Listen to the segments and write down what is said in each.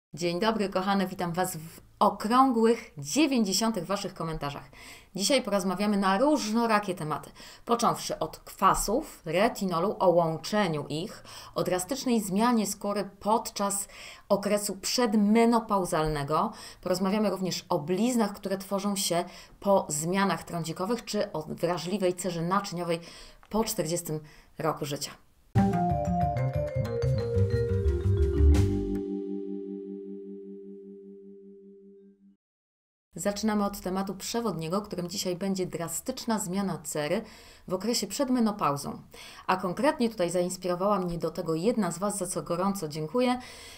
Dzień dobry, kochane, witam Was w okrągłych 90. Waszych komentarzach. Dzisiaj porozmawiamy na różnorakie tematy, począwszy od kwasów, retinolu, o łączeniu ich, o drastycznej zmianie skóry podczas okresu przedmenopauzalnego. Porozmawiamy również o bliznach, które tworzą się po zmianach trądzikowych, czy o wrażliwej cerze naczyniowej po 40 roku życia. Zaczynamy od tematu przewodniego, którym dzisiaj będzie drastyczna zmiana cery w okresie przed menopauzą. A konkretnie tutaj zainspirowała mnie do tego jedna z Was, za co gorąco dziękuję.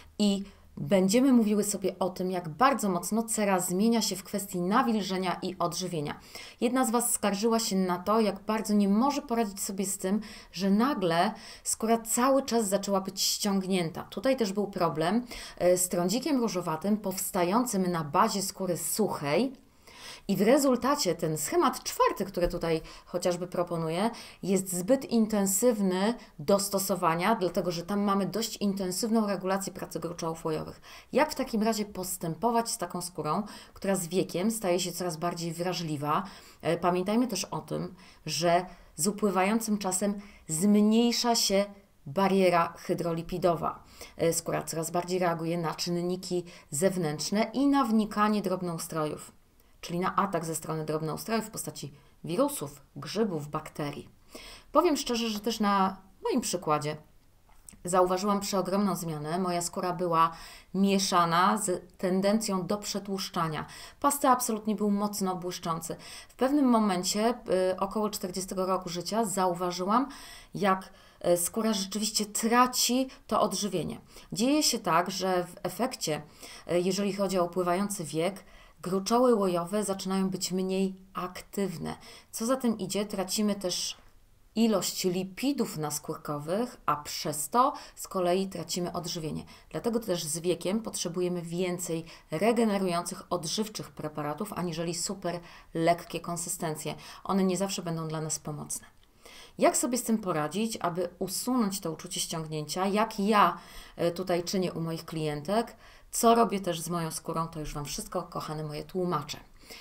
I będziemy mówiły sobie o tym, jak bardzo mocno cera zmienia się w kwestii nawilżenia i odżywienia. Jedna z Was skarżyła się na to, jak bardzo nie może poradzić sobie z tym, że nagle skóra cały czas zaczęła być ściągnięta. Tutaj też był problem z trądzikiem różowatym powstającym na bazie skóry suchej. I w rezultacie ten schemat czwarty, który tutaj chociażby proponuję, jest zbyt intensywny do stosowania, dlatego że tam mamy dość intensywną regulację pracy gruczołów łojowych. Jak w takim razie postępować z taką skórą, która z wiekiem staje się coraz bardziej wrażliwa? Pamiętajmy też o tym, że z upływającym czasem zmniejsza się bariera hydrolipidowa. Skóra coraz bardziej reaguje na czynniki zewnętrzne i na wnikanie drobnoustrojów, czyli na atak ze strony drobnoustrojów w postaci wirusów, grzybów, bakterii. Powiem szczerze, że też na moim przykładzie zauważyłam przeogromną zmianę. Moja skóra była mieszana z tendencją do przetłuszczania. Pasty absolutnie był mocno błyszczący. W pewnym momencie, około 40 roku życia, zauważyłam, jak skóra rzeczywiście traci to odżywienie. Dzieje się tak, że w efekcie, jeżeli chodzi o upływający wiek, gruczoły łojowe zaczynają być mniej aktywne. Co za tym idzie, tracimy też ilość lipidów naskórkowych, a przez to z kolei tracimy odżywienie. Dlatego też z wiekiem potrzebujemy więcej regenerujących, odżywczych preparatów, aniżeli super lekkie konsystencje. One nie zawsze będą dla nas pomocne. Jak sobie z tym poradzić, aby usunąć to uczucie ściągnięcia? Jak ja tutaj czynię u moich klientek? Co robię też z moją skórą, to już Wam wszystko, kochane moje, tłumaczę.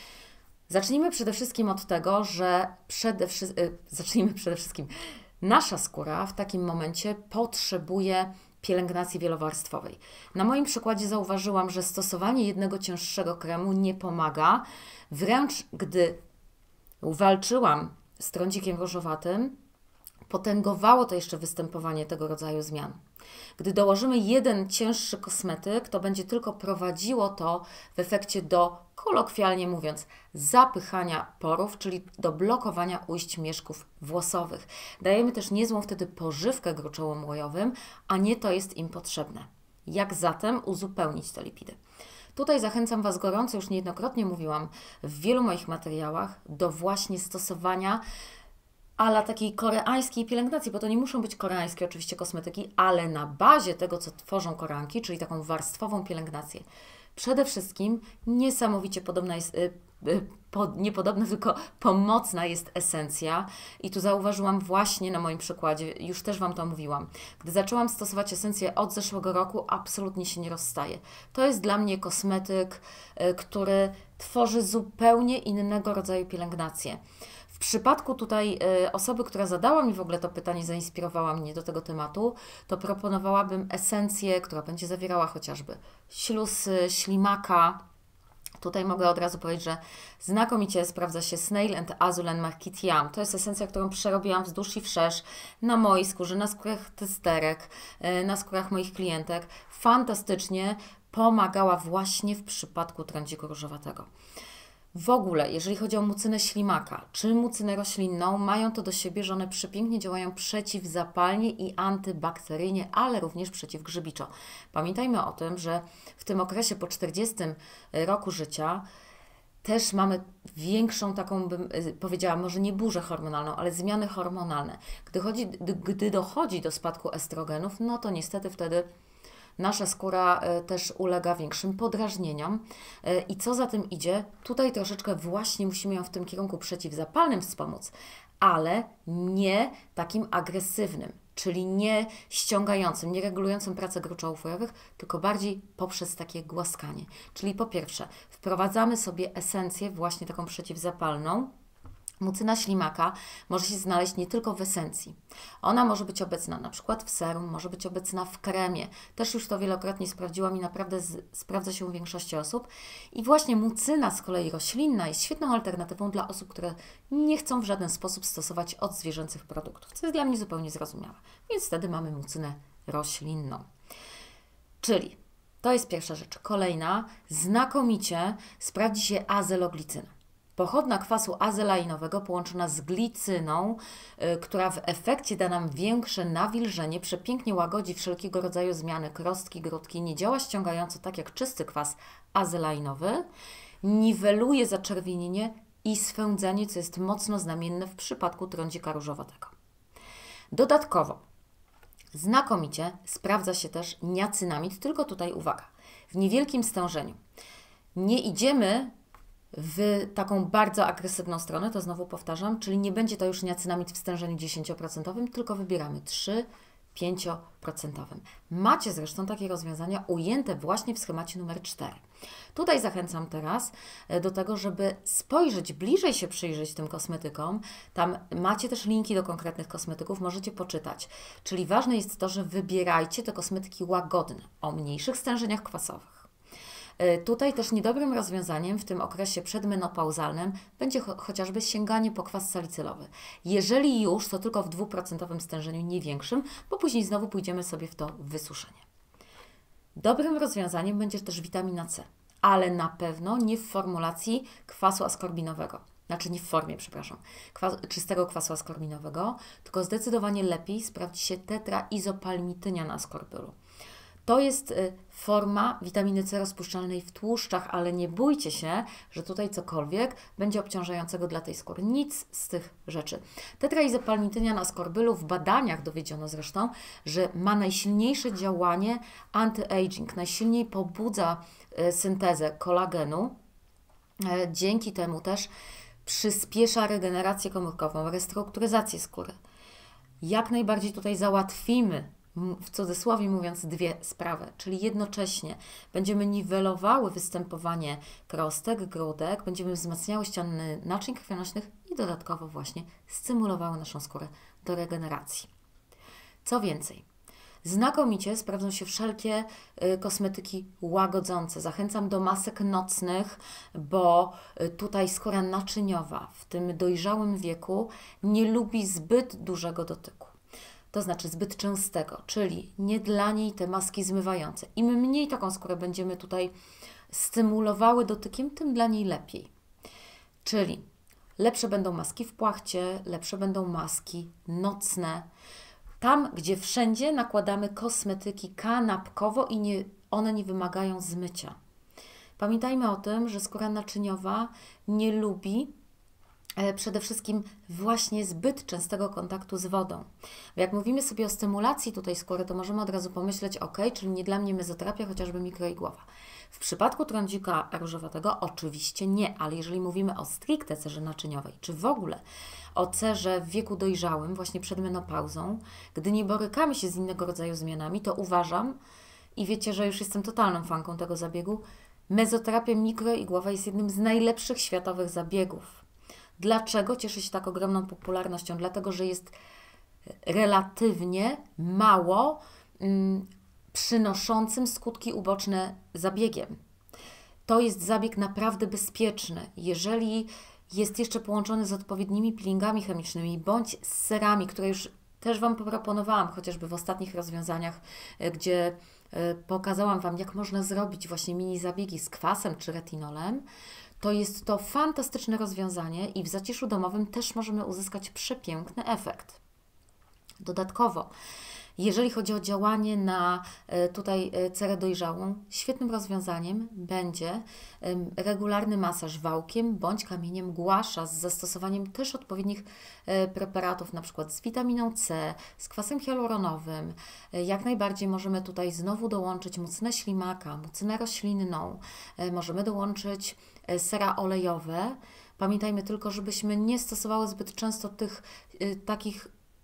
Zacznijmy przede wszystkim od tego, że nasza skóra w takim momencie potrzebuje pielęgnacji wielowarstwowej. Na moim przykładzie zauważyłam, że stosowanie jednego cięższego kremu nie pomaga. Wręcz gdy walczyłam z trądzikiem różowatym, potęgowało to jeszcze występowanie tego rodzaju zmian. Gdy dołożymy jeden cięższy kosmetyk, to będzie tylko prowadziło to w efekcie do, kolokwialnie mówiąc, zapychania porów, czyli do blokowania ujść mieszków włosowych. Dajemy też niezłą wtedy pożywkę gruczołom łojowym, a nie to jest im potrzebne. Jak zatem uzupełnić te lipidy? Tutaj zachęcam Was gorąco, już niejednokrotnie mówiłam w wielu moich materiałach, do właśnie stosowania ala takiej koreańskiej pielęgnacji, bo to nie muszą być koreańskie oczywiście kosmetyki, ale na bazie tego, co tworzą Koreanki, czyli taką warstwową pielęgnację. Przede wszystkim niesamowicie podobna jest, niepodobna, tylko pomocna jest esencja i tu zauważyłam właśnie na moim przykładzie, już też Wam to mówiłam. Gdy zaczęłam stosować esencję od zeszłego roku, absolutnie się nie rozstaje. To jest dla mnie kosmetyk, który tworzy zupełnie innego rodzaju pielęgnację. W przypadku tutaj osoby, która zadała mi w ogóle to pytanie, zainspirowała mnie do tego tematu, to proponowałabym esencję, która będzie zawierała chociażby ślusy, ślimaka. Tutaj mogę od razu powiedzieć, że znakomicie sprawdza się Snail and Azulen Marquis Yam. To jest esencja, którą przerobiłam wzdłuż i wszerz na mojej skórze, na skórach testerek, na skórach moich klientek. Fantastycznie pomagała właśnie w przypadku trądziku różowatego. W ogóle, jeżeli chodzi o mucynę ślimaka czy mucynę roślinną, mają to do siebie, że one przepięknie działają przeciwzapalnie i antybakteryjnie, ale również przeciwgrzybiczo. Pamiętajmy o tym, że w tym okresie po 40 roku życia też mamy większą taką, bym powiedziała, może nie burzę hormonalną, ale zmiany hormonalne. Gdy dochodzi do spadku estrogenów, no to niestety wtedy nasza skóra też ulega większym podrażnieniom i co za tym idzie, tutaj troszeczkę właśnie musimy ją w tym kierunku przeciwzapalnym wspomóc, ale nie takim agresywnym. czyli nie ściągającym, nie regulującym pracę gruczołów jajowych, tylko bardziej poprzez takie głaskanie. Czyli po pierwsze wprowadzamy sobie esencję właśnie taką przeciwzapalną. Mucyna ślimaka może się znaleźć nie tylko w esencji. Ona może być obecna na przykład w serum, może być obecna w kremie. Też już to wielokrotnie sprawdziłam i naprawdę sprawdza się u większości osób. I właśnie mucyna z kolei roślinna jest świetną alternatywą dla osób, które nie chcą w żaden sposób stosować odzwierzęcych produktów, co jest dla mnie zupełnie zrozumiałe. Więc wtedy mamy mucynę roślinną. Czyli to jest pierwsza rzecz. Kolejna, znakomicie sprawdzi się azeloglicyna. Pochodna kwasu azelainowego połączona z glicyną, która w efekcie da nam większe nawilżenie, przepięknie łagodzi wszelkiego rodzaju zmiany krostki, grudki, nie działa ściągająco tak jak czysty kwas azelainowy, niweluje zaczerwienienie i swędzenie, co jest mocno znamienne w przypadku trądzika różowatego. Dodatkowo znakomicie sprawdza się też niacynamid, tylko tutaj uwaga, w niewielkim stężeniu. Nie idziemy w taką bardzo agresywną stronę, to znowu powtarzam, czyli nie będzie to już niacynamid w stężeniu 10%, tylko wybieramy 3-5%. Macie zresztą takie rozwiązania ujęte właśnie w schemacie numer 4. Tutaj zachęcam teraz do tego, żeby spojrzeć, bliżej się przyjrzeć tym kosmetykom. Tam macie też linki do konkretnych kosmetyków, możecie poczytać. Czyli ważne jest to, że wybierajcie te kosmetyki łagodne, o mniejszych stężeniach kwasowych. Tutaj też niedobrym rozwiązaniem w tym okresie przedmenopauzalnym będzie chociażby sięganie po kwas salicylowy. Jeżeli już, to tylko w 2% stężeniu, nie większym, bo później znowu pójdziemy sobie w to wysuszenie. Dobrym rozwiązaniem będzie też witamina C, ale na pewno nie w formulacji kwasu askorbinowego. Znaczy nie w formie, przepraszam, czystego kwasu askorbinowego, tylko zdecydowanie lepiej sprawdzi się tetraizopalmitynian askorbylu. To jest forma witaminy C rozpuszczalnej w tłuszczach, ale nie bójcie się, że tutaj cokolwiek będzie obciążającego dla tej skóry. Nic z tych rzeczy. Tetraizopalmitynian askorbylu w badaniach dowiedziono zresztą, że ma najsilniejsze działanie anti-aging, najsilniej pobudza syntezę kolagenu. Dzięki temu też przyspiesza regenerację komórkową, restrukturyzację skóry. Jak najbardziej tutaj załatwimy, w cudzysłowie mówiąc, dwie sprawy, czyli jednocześnie będziemy niwelowały występowanie krostek, grudek, będziemy wzmacniały ściany naczyń krwionośnych i dodatkowo właśnie stymulowały naszą skórę do regeneracji. Co więcej, znakomicie sprawdzą się wszelkie kosmetyki łagodzące. Zachęcam do masek nocnych, bo tutaj skóra naczyniowa w tym dojrzałym wieku nie lubi zbyt dużego dotyku. To znaczy zbyt częstego, czyli nie dla niej te maski zmywające. Im mniej taką skórę będziemy tutaj stymulowały dotykiem, tym dla niej lepiej. Czyli lepsze będą maski w płachcie, lepsze będą maski nocne. Tam, gdzie wszędzie nakładamy kosmetyki kanapkowo i one nie wymagają zmycia. Pamiętajmy o tym, że skóra naczyniowa nie lubi przede wszystkim właśnie zbyt częstego kontaktu z wodą. Bo jak mówimy sobie o stymulacji tutaj skóry, to możemy od razu pomyśleć, ok, czyli nie dla mnie mezoterapia, chociażby mikroigłowa. W przypadku trądzika różowatego oczywiście nie, ale jeżeli mówimy o stricte cerze naczyniowej, czy w ogóle o cerze w wieku dojrzałym, właśnie przed menopauzą, gdy nie borykamy się z innego rodzaju zmianami, to uważam, i wiecie, że już jestem totalną fanką tego zabiegu, mezoterapia mikroigłowa jest jednym z najlepszych światowych zabiegów. Dlaczego cieszy się tak ogromną popularnością? Dlatego, że jest relatywnie mało przynoszącym skutki uboczne zabiegiem. To jest zabieg naprawdę bezpieczny. Jeżeli jest jeszcze połączony z odpowiednimi peelingami chemicznymi bądź z serami, które już też Wam proponowałam, chociażby w ostatnich rozwiązaniach, gdzie pokazałam Wam, jak można zrobić właśnie mini zabiegi z kwasem czy retinolem, to jest to fantastyczne rozwiązanie i w zaciszu domowym też możemy uzyskać przepiękny efekt. Dodatkowo, jeżeli chodzi o działanie na tutaj cerę dojrzałą, świetnym rozwiązaniem będzie regularny masaż wałkiem bądź kamieniem guasza z zastosowaniem też odpowiednich preparatów, na przykład z witaminą C, z kwasem hialuronowym. Jak najbardziej możemy tutaj znowu dołączyć mucynę ślimaka, mucynę roślinną, możemy dołączyć sera olejowe. Pamiętajmy tylko, żebyśmy nie stosowały zbyt często tych takich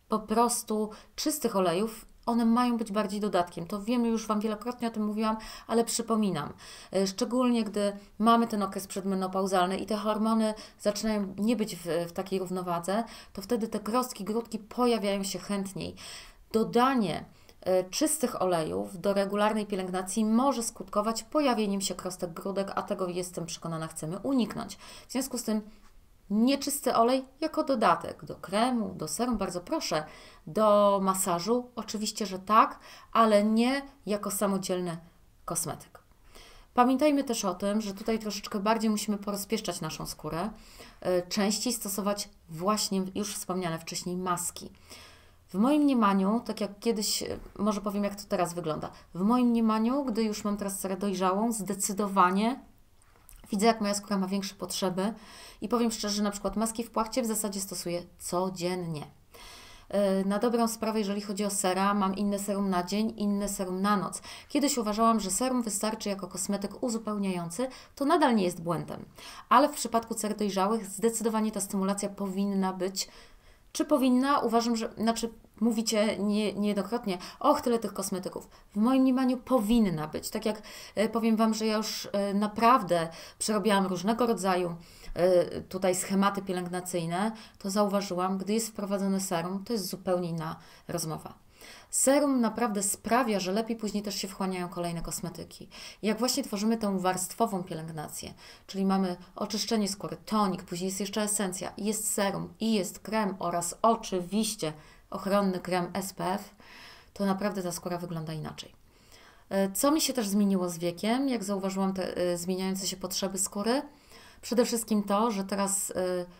po prostu czystych olejów, one mają być bardziej dodatkiem. To wiemy, już Wam wielokrotnie o tym mówiłam, ale przypominam. Szczególnie, gdy mamy ten okres przedmenopauzalny i te hormony zaczynają nie być w takiej równowadze, to wtedy te krostki, grudki pojawiają się chętniej. Dodanie czystych olejów do regularnej pielęgnacji może skutkować pojawieniem się krostek, grudek, a tego, jestem przekonana, chcemy uniknąć. W związku z tym nieczysty olej jako dodatek do kremu, do serum, bardzo proszę, do masażu, oczywiście, że tak, ale nie jako samodzielny kosmetyk. Pamiętajmy też o tym, że tutaj troszeczkę bardziej musimy porozpieszczać naszą skórę, częściej stosować właśnie już wspomniane wcześniej maski. W moim mniemaniu, tak jak kiedyś, może powiem, jak to teraz wygląda. W moim mniemaniu, gdy już mam teraz cerę dojrzałą, zdecydowanie widzę, jak moja skóra ma większe potrzeby i powiem szczerze, że na przykład maski w płachcie w zasadzie stosuję codziennie. Na dobrą sprawę, jeżeli chodzi o sera, mam inne serum na dzień, inne serum na noc. Kiedyś uważałam, że serum wystarczy jako kosmetyk uzupełniający, to nadal nie jest błędem. Ale w przypadku cer dojrzałych zdecydowanie ta stymulacja powinna być. Czy powinna? Uważam, że, mówicie niejednokrotnie, och, tyle tych kosmetyków. W moim mniemaniu powinna być. Tak jak powiem Wam, że ja już naprawdę przerobiłam różnego rodzaju tutaj schematy pielęgnacyjne, to zauważyłam, gdy jest wprowadzone serum, to jest zupełnie inna rozmowa. Serum naprawdę sprawia, że lepiej później też się wchłaniają kolejne kosmetyki. Jak właśnie tworzymy tą warstwową pielęgnację, czyli mamy oczyszczenie skóry, tonik, później jest jeszcze esencja, jest serum i jest krem oraz oczywiście ochronny krem SPF, to naprawdę ta skóra wygląda inaczej. Co mi się też zmieniło z wiekiem, jak zauważyłam te zmieniające się potrzeby skóry? Przede wszystkim to, że teraz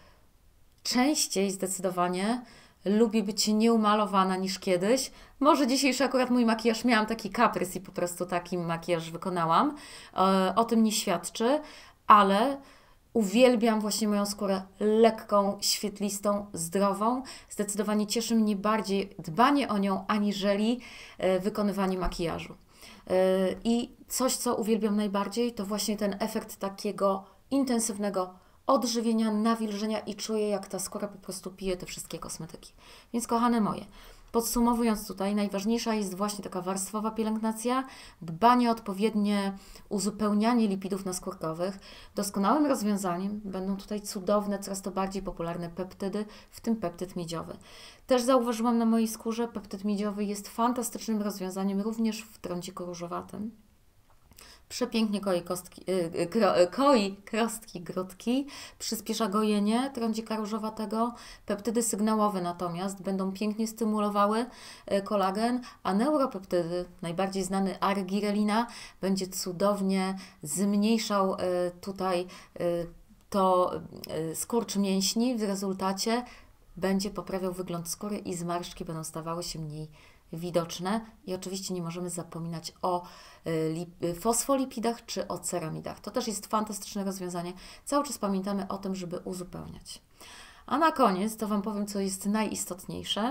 częściej zdecydowanie lubię być nieumalowana niż kiedyś. Może dzisiejszy akurat mój makijaż, miałam taki kaprys i po prostu taki makijaż wykonałam. O tym nie świadczy, ale uwielbiam właśnie moją skórę lekką, świetlistą, zdrową. Zdecydowanie cieszy mnie bardziej dbanie o nią, aniżeli wykonywanie makijażu. I coś, co uwielbiam najbardziej, to właśnie ten efekt takiego intensywnego odżywienia, nawilżenia i czuję, jak ta skóra po prostu pije te wszystkie kosmetyki. Więc kochane moje, podsumowując tutaj, najważniejsza jest właśnie taka warstwowa pielęgnacja, dbanie o odpowiednie uzupełnianie lipidów naskórkowych. Doskonałym rozwiązaniem będą tutaj cudowne, coraz to bardziej popularne peptydy, w tym peptyd miedziowy. Też zauważyłam na mojej skórze, peptyd miedziowy jest fantastycznym rozwiązaniem również w trądziku różowatym. Przepięknie koi krostki, grudki, przyspiesza gojenie trądzika różowatego. Peptydy sygnałowe natomiast będą pięknie stymulowały kolagen, a neuropeptydy, najbardziej znany argirelina, będzie cudownie zmniejszał tutaj to skurcz mięśni. W rezultacie będzie poprawiał wygląd skóry i zmarszczki będą stawały się mniej widoczne. I oczywiście nie możemy zapominać o fosfolipidach czy o ceramidach. To też jest fantastyczne rozwiązanie. Cały czas pamiętamy o tym, żeby uzupełniać. A na koniec to Wam powiem, co jest najistotniejsze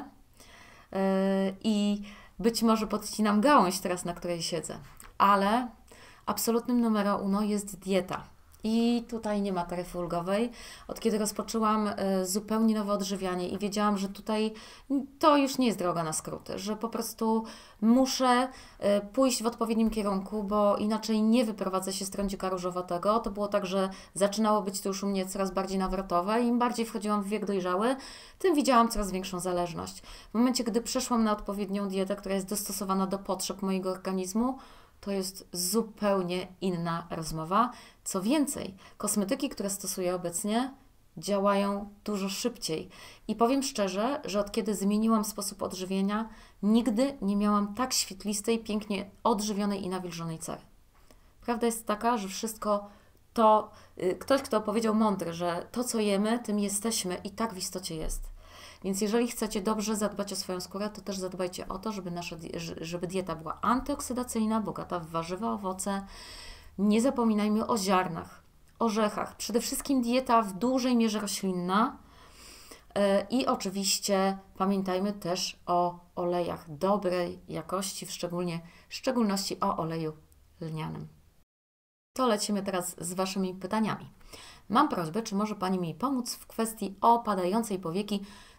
i być może podcinam gałąź teraz, na której siedzę, ale absolutnym numero uno jest dieta. I tutaj nie ma taryfy ulgowej. Od kiedy rozpoczęłam zupełnie nowe odżywianie i wiedziałam, że tutaj to już nie jest droga na skróty, że po prostu muszę pójść w odpowiednim kierunku, bo inaczej nie wyprowadzę się z trądzika różowatego. To było tak, że zaczynało być to już u mnie coraz bardziej nawrotowe. Im bardziej wchodziłam w wiek dojrzały, tym widziałam coraz większą zależność. W momencie, gdy przeszłam na odpowiednią dietę, która jest dostosowana do potrzeb mojego organizmu, to jest zupełnie inna rozmowa. Co więcej, kosmetyki, które stosuję obecnie, działają dużo szybciej. I powiem szczerze, że od kiedy zmieniłam sposób odżywienia, nigdy nie miałam tak świetlistej, pięknie odżywionej i nawilżonej cery. Prawda jest taka, że wszystko to, ktoś, kto powiedział mądry, że to, co jemy, tym jesteśmy i tak w istocie jest. Więc jeżeli chcecie dobrze zadbać o swoją skórę, to też zadbajcie o to, żeby dieta była antyoksydacyjna, bogata w warzywa, owoce. Nie zapominajmy o ziarnach, orzechach. Przede wszystkim dieta w dużej mierze roślinna. I oczywiście pamiętajmy też o olejach dobrej jakości, w szczególności o oleju lnianym. To lecimy teraz z Waszymi pytaniami. Mam prośbę, czy może Pani mi pomóc w kwestii opadającej powieki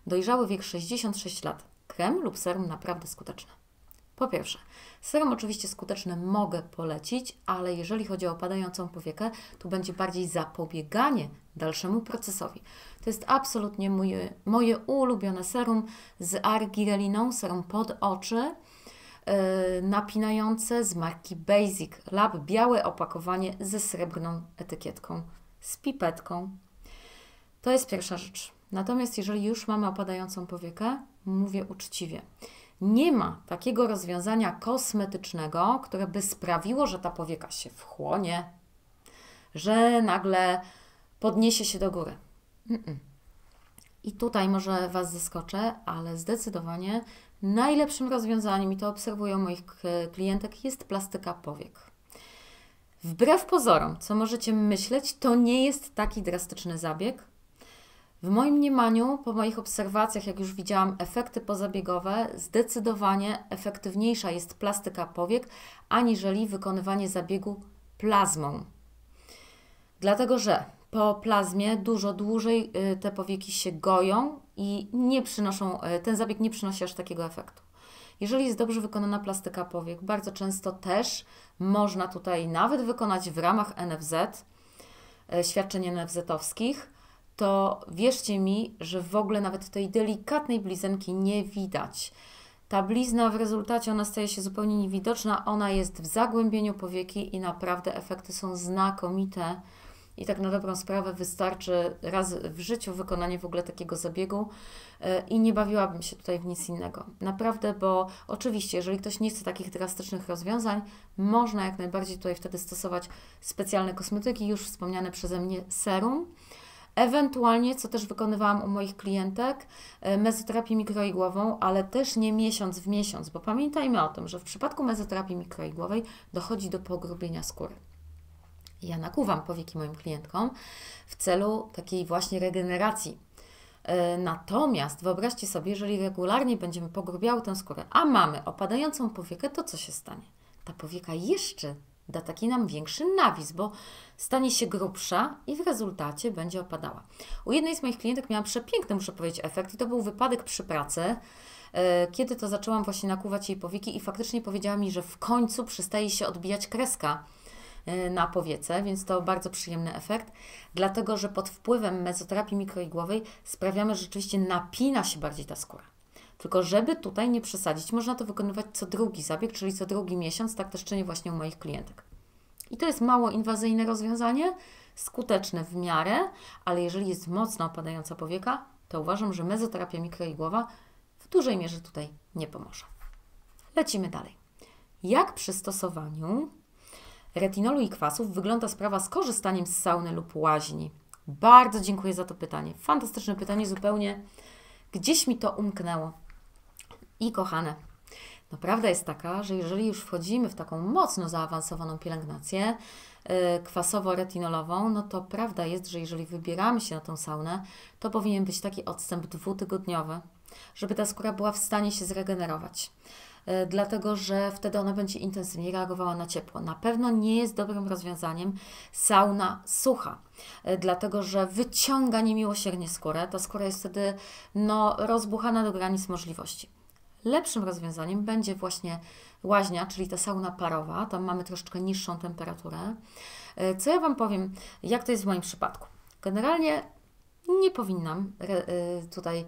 Dojrzały wiek 66 lat. Krem lub serum naprawdę skuteczne. Po pierwsze, serum oczywiście skuteczne mogę polecić, ale jeżeli chodzi o opadającą powiekę, to będzie bardziej zapobieganie dalszemu procesowi. To jest absolutnie moje ulubione serum z argireliną, serum pod oczy, napinające z marki Basic Lab, białe opakowanie ze srebrną etykietką, z pipetką. To jest pierwsza rzecz. Natomiast jeżeli już mamy opadającą powiekę, mówię uczciwie, nie ma takiego rozwiązania kosmetycznego, które by sprawiło, że ta powieka się wchłonie, że nagle podniesie się do góry. I tutaj może Was zaskoczę, ale zdecydowanie najlepszym rozwiązaniem, i to obserwuję u moich klientek, jest plastyka powiek. Wbrew pozorom, co możecie myśleć, to nie jest taki drastyczny zabieg. W moim mniemaniu, po moich obserwacjach, jak już widziałam efekty pozabiegowe, zdecydowanie efektywniejsza jest plastyka powiek, aniżeli wykonywanie zabiegu plazmą. Dlatego, że po plazmie dużo dłużej te powieki się goją i nie przynoszą, ten zabieg nie przynosi aż takiego efektu. Jeżeli jest dobrze wykonana plastyka powiek, bardzo często też można tutaj nawet wykonać w ramach NFZ, świadczeń NFZ-owskich, to wierzcie mi, że w ogóle nawet tej delikatnej blizenki nie widać. Ta blizna w rezultacie ona staje się zupełnie niewidoczna, ona jest w zagłębieniu powieki i naprawdę efekty są znakomite. I tak na dobrą sprawę wystarczy raz w życiu wykonanie w ogóle takiego zabiegu i nie bawiłabym się tutaj w nic innego. Naprawdę, bo oczywiście, jeżeli ktoś nie chce takich drastycznych rozwiązań, można jak najbardziej tutaj wtedy stosować specjalne kosmetyki, już wspomniane przeze mnie serum. Ewentualnie, co też wykonywałam u moich klientek, mezoterapię mikroigłową, ale też nie miesiąc w miesiąc, bo pamiętajmy o tym, że w przypadku mezoterapii mikroigłowej dochodzi do pogrubienia skóry. Ja nakuwam powieki moim klientkom w celu takiej właśnie regeneracji. Natomiast wyobraźcie sobie, jeżeli regularnie będziemy pogrubiały tę skórę, a mamy opadającą powiekę, to co się stanie? Ta powieka jeszcze da taki nam większy nawis, bo stanie się grubsza i w rezultacie będzie opadała. U jednej z moich klientek miałam przepiękny, muszę powiedzieć, efekt i to był wypadek przy pracy, kiedy to zaczęłam właśnie nakuwać jej powieki i faktycznie powiedziała mi, że w końcu przestaje się odbijać kreska na powiece, więc to bardzo przyjemny efekt, dlatego że pod wpływem mezoterapii mikroigłowej sprawiamy, że rzeczywiście napina się bardziej ta skóra. Tylko żeby tutaj nie przesadzić, można to wykonywać co drugi zabieg, czyli co drugi miesiąc, tak też czynię właśnie u moich klientek. I to jest mało inwazyjne rozwiązanie, skuteczne w miarę, ale jeżeli jest mocno opadająca powieka, to uważam, że mezoterapia mikroigłowa w dużej mierze tutaj nie pomoże. Lecimy dalej. Jak przy stosowaniu retinolu i kwasów wygląda sprawa z korzystaniem z sauny lub łaźni? Bardzo dziękuję za to pytanie. Fantastyczne pytanie, zupełnie gdzieś mi to umknęło. I kochane, no prawda jest taka, że jeżeli już wchodzimy w taką mocno zaawansowaną pielęgnację kwasowo-retinolową, no to prawda jest, że jeżeli wybieramy się na tą saunę, to powinien być taki odstęp 2-tygodniowy, żeby ta skóra była w stanie się zregenerować. Dlatego, że wtedy ona będzie intensywnie reagowała na ciepło. Na pewno nie jest dobrym rozwiązaniem sauna sucha, dlatego, że wyciąga niemiłosiernie skórę. Ta skóra jest wtedy rozbuchana do granic możliwości. Lepszym rozwiązaniem będzie właśnie łaźnia, czyli ta sauna parowa. Tam mamy troszeczkę niższą temperaturę. Co ja Wam powiem, jak to jest w moim przypadku? Generalnie nie powinnam tutaj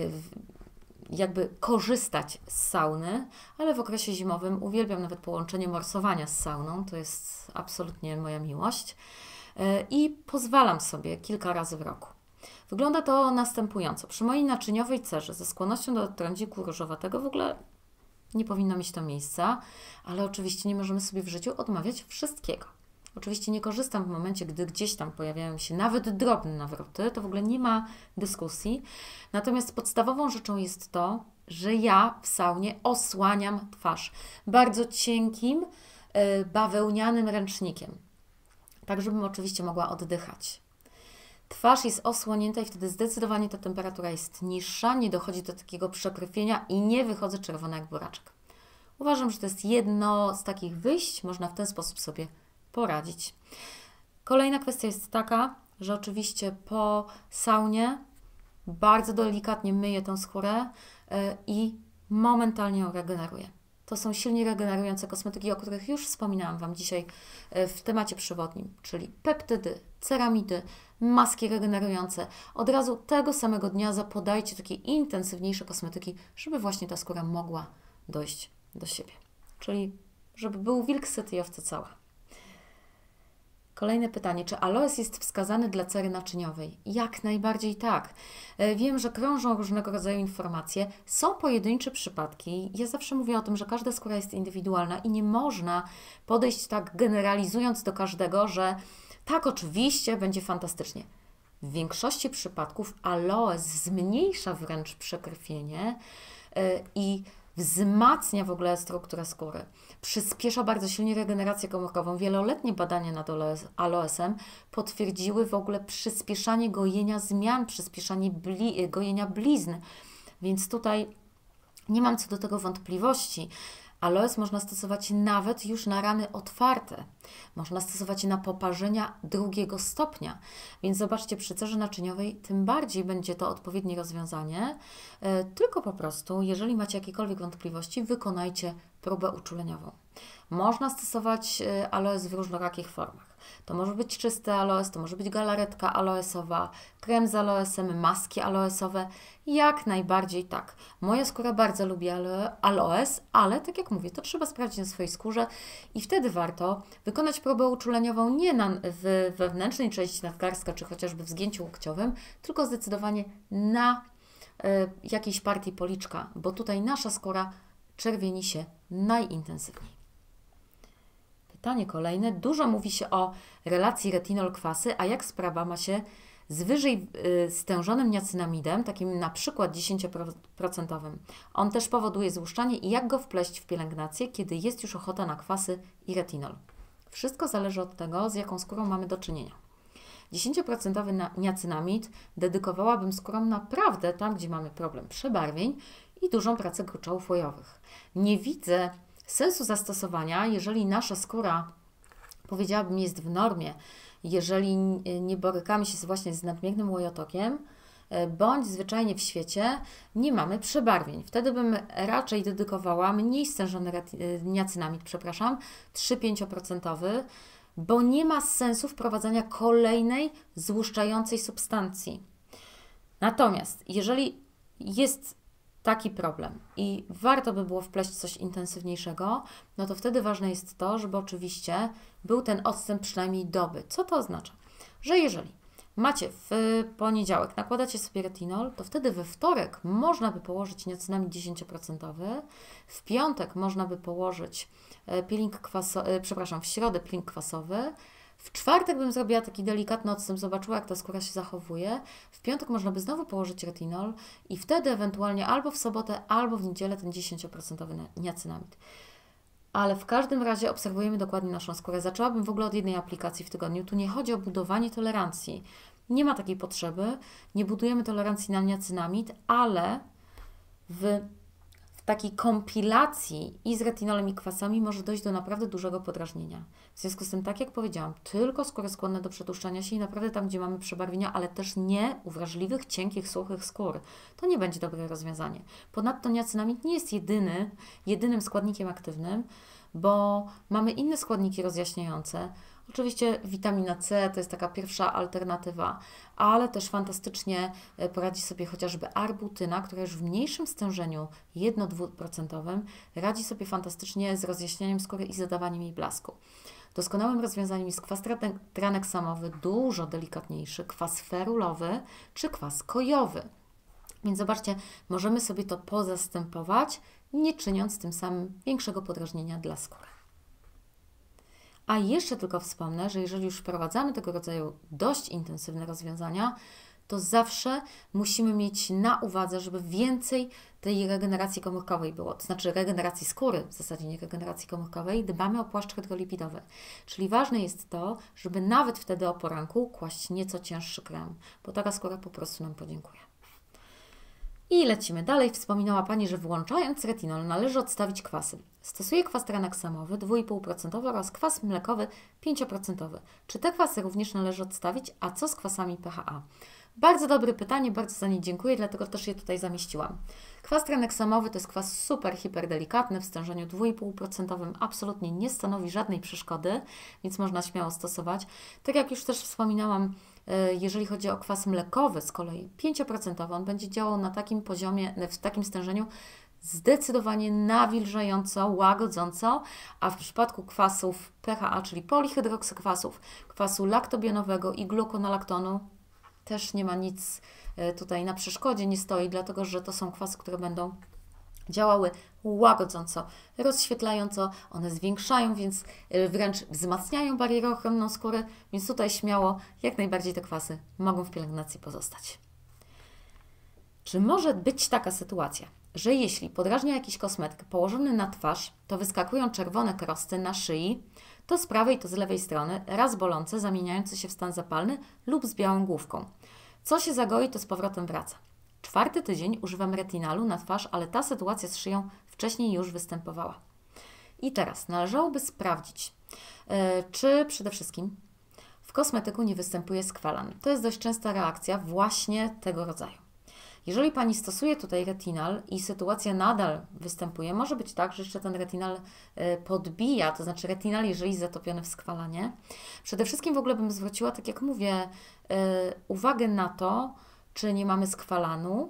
jakby korzystać z sauny, ale w okresie zimowym uwielbiam nawet połączenie morsowania z sauną. To jest absolutnie moja miłość. I pozwalam sobie kilka razy w roku. Wygląda to następująco. Przy mojej naczyniowej cerze ze skłonnością do trądziku różowatego w ogóle nie powinno mieć to miejsca, ale oczywiście nie możemy sobie w życiu odmawiać wszystkiego. Oczywiście nie korzystam w momencie, gdy gdzieś tam pojawiają się nawet drobne nawroty, to w ogóle nie ma dyskusji. Natomiast podstawową rzeczą jest to, że ja w saunie osłaniam twarz bardzo cienkim, bawełnianym ręcznikiem, tak żebym oczywiście mogła oddychać. Twarz jest osłonięta i wtedy zdecydowanie ta temperatura jest niższa, nie dochodzi do takiego przekrwienia i nie wychodzę czerwona jak buraczek. Uważam, że to jest jedno z takich wyjść, można w ten sposób sobie poradzić. Kolejna kwestia jest taka, że oczywiście po saunie bardzo delikatnie myje tą skórę i momentalnie ją regeneruje. To są silnie regenerujące kosmetyki, o których już wspominałam Wam dzisiaj w temacie przewodnim, czyli peptydy, ceramidy, maski regenerujące. Od razu tego samego dnia zapodajcie takie intensywniejsze kosmetyki, żeby właśnie ta skóra mogła dojść do siebie. Czyli żeby był wilk syty i owca cała. Kolejne pytanie, czy aloes jest wskazany dla cery naczyniowej? Jak najbardziej tak. Wiem, że krążą różnego rodzaju informacje. Są pojedyncze przypadki. Ja zawsze mówię o tym, że każda skóra jest indywidualna i nie można podejść tak generalizując do każdego, że tak, oczywiście będzie fantastycznie. W większości przypadków aloes zmniejsza wręcz przekrwienie i wzmacnia w ogóle strukturę skóry. Przyspiesza bardzo silnie regenerację komórkową. Wieloletnie badania nad aloesem potwierdziły w ogóle przyspieszanie gojenia zmian, przyspieszanie gojenia blizn. Więc tutaj nie mam co do tego wątpliwości. Aloes można stosować nawet już na rany otwarte. Można stosować na poparzenia drugiego stopnia. Więc zobaczcie, przy cerze naczyniowej tym bardziej będzie to odpowiednie rozwiązanie. Tylko po prostu, jeżeli macie jakiekolwiek wątpliwości, wykonajcie próbę uczuleniową. Można stosować aloes w różnorakich formach. To może być czysty aloes, to może być galaretka aloesowa, krem z aloesem, maski aloesowe. Jak najbardziej tak. Moja skóra bardzo lubi aloes, ale tak jak mówię, to trzeba sprawdzić na swojej skórze i wtedy warto wykonać próbę uczuleniową nie w wewnętrznej części nadgarstka, czy chociażby w zgięciu łokciowym, tylko zdecydowanie na jakiejś partii policzka, bo tutaj nasza skóra czerwieni się najintensywniej. Pytanie kolejne. Dużo mówi się o relacji retinol-kwasy, a jak sprawa ma się z wyżej stężonym niacinamidem, takim na przykład 10%. On też powoduje złuszczanie i jak go wpleść w pielęgnację, kiedy jest już ochota na kwasy i retinol. Wszystko zależy od tego, z jaką skórą mamy do czynienia. 10% niacynamid dedykowałabym skórom naprawdę tam, gdzie mamy problem przebarwień i dużą pracę gruczołów łojowych. Nie widzę sensu zastosowania, jeżeli nasza skóra, powiedziałabym, jest w normie, jeżeli nie borykamy się właśnie z nadmiernym łojotokiem, bądź zwyczajnie w świecie nie mamy przebarwień. Wtedy bym raczej dedykowała mniej stężony niacynamid, 3-5%, bo nie ma sensu wprowadzania kolejnej złuszczającej substancji. Natomiast jeżeli jest taki problem i warto by było wpleść coś intensywniejszego, no to wtedy ważne jest to, żeby oczywiście był ten odstęp przynajmniej doby. Co to oznacza? Że jeżeli macie w poniedziałek, nakładacie sobie retinol, to wtedy we wtorek można by położyć niacynamid 10%, w piątek można by położyć w środę peeling kwasowy, w czwartek bym zrobiła taki delikatny odstęp, zobaczyła, jak ta skóra się zachowuje. W piątek można by znowu położyć retinol i wtedy ewentualnie albo w sobotę, albo w niedzielę ten 10% niacynamid. Ale w każdym razie obserwujemy dokładnie naszą skórę. Zaczęłabym w ogóle od jednej aplikacji w tygodniu. Tu nie chodzi o budowanie tolerancji. Nie ma takiej potrzeby. Nie budujemy tolerancji na niacynamid, ale w takiej kompilacji i z retinolem i kwasami może dojść do naprawdę dużego podrażnienia. W związku z tym, tak jak powiedziałam, tylko skóry skłonne do przetłuszczania się i naprawdę tam, gdzie mamy przebarwienia, ale też nie u wrażliwych, cienkich, suchych skór. To nie będzie dobre rozwiązanie. Ponadto niacynamid nie jest jedynym składnikiem aktywnym, bo mamy inne składniki rozjaśniające. Oczywiście witamina C to jest taka pierwsza alternatywa, ale też fantastycznie poradzi sobie chociażby arbutyna, która już w mniejszym stężeniu 1-2% radzi sobie fantastycznie z rozjaśnianiem skóry i zadawaniem jej blasku. Doskonałym rozwiązaniem jest kwas traneksamowy, dużo delikatniejszy, kwas ferulowy czy kwas kojowy. Więc zobaczcie, możemy sobie to pozastępować, nie czyniąc tym samym większego podrażnienia dla skóry. A jeszcze tylko wspomnę, że jeżeli już wprowadzamy tego rodzaju dość intensywne rozwiązania, to zawsze musimy mieć na uwadze, żeby więcej tej regeneracji komórkowej było. To znaczy regeneracji skóry, w zasadzie nie regeneracji komórkowej, dbamy o płaszcz hydrolipidowy. Czyli ważne jest to, żeby nawet wtedy o poranku kłaść nieco cięższy krem, bo taka skóra po prostu nam podziękuje. I lecimy dalej. Wspominała Pani, że włączając retinol należy odstawić kwasy. Stosuję kwas traneksamowy 2,5% oraz kwas mlekowy 5%. Czy te kwasy również należy odstawić? A co z kwasami PHA? Bardzo dobre pytanie, bardzo za nie dziękuję, dlatego też je tutaj zamieściłam. Kwas traneksamowy to jest kwas super, hiper delikatny w stężeniu 2,5%, absolutnie nie stanowi żadnej przeszkody, więc można śmiało stosować. Tak jak już też wspominałam, jeżeli chodzi o kwas mlekowy z kolei 5%, on będzie działał na takim poziomie, w takim stężeniu zdecydowanie nawilżająco, łagodząco, a w przypadku kwasów PHA, czyli polihydroksykwasów, kwasu laktobionowego i glukonolaktonu, też nie ma nic tutaj na przeszkodzie, nie stoi, dlatego że to są kwasy, które będą działały łagodząco, rozświetlająco, one zwiększają, więc wręcz wzmacniają barierę ochronną skóry, więc tutaj śmiało jak najbardziej te kwasy mogą w pielęgnacji pozostać. Czy może być taka sytuacja, że jeśli podrażnia jakiś kosmetyk położony na twarz, to wyskakują czerwone krosty na szyi, to z prawej, to z lewej strony, raz bolące, zamieniające się w stan zapalny lub z białą główką. Co się zagoi, to z powrotem wraca. 4. tydzień używam retinalu na twarz, ale ta sytuacja z szyją wcześniej już występowała. I teraz należałoby sprawdzić, czy przede wszystkim w kosmetyku nie występuje skwalan. To jest dość częsta reakcja właśnie tego rodzaju. Jeżeli Pani stosuje tutaj retinal i sytuacja nadal występuje, może być tak, że jeszcze ten retinal podbija, to znaczy retinal, jeżeli jest zatopiony w skwalanie. Przede wszystkim w ogóle bym zwróciła, tak jak mówię, uwagę na to, czy nie mamy skwalanu,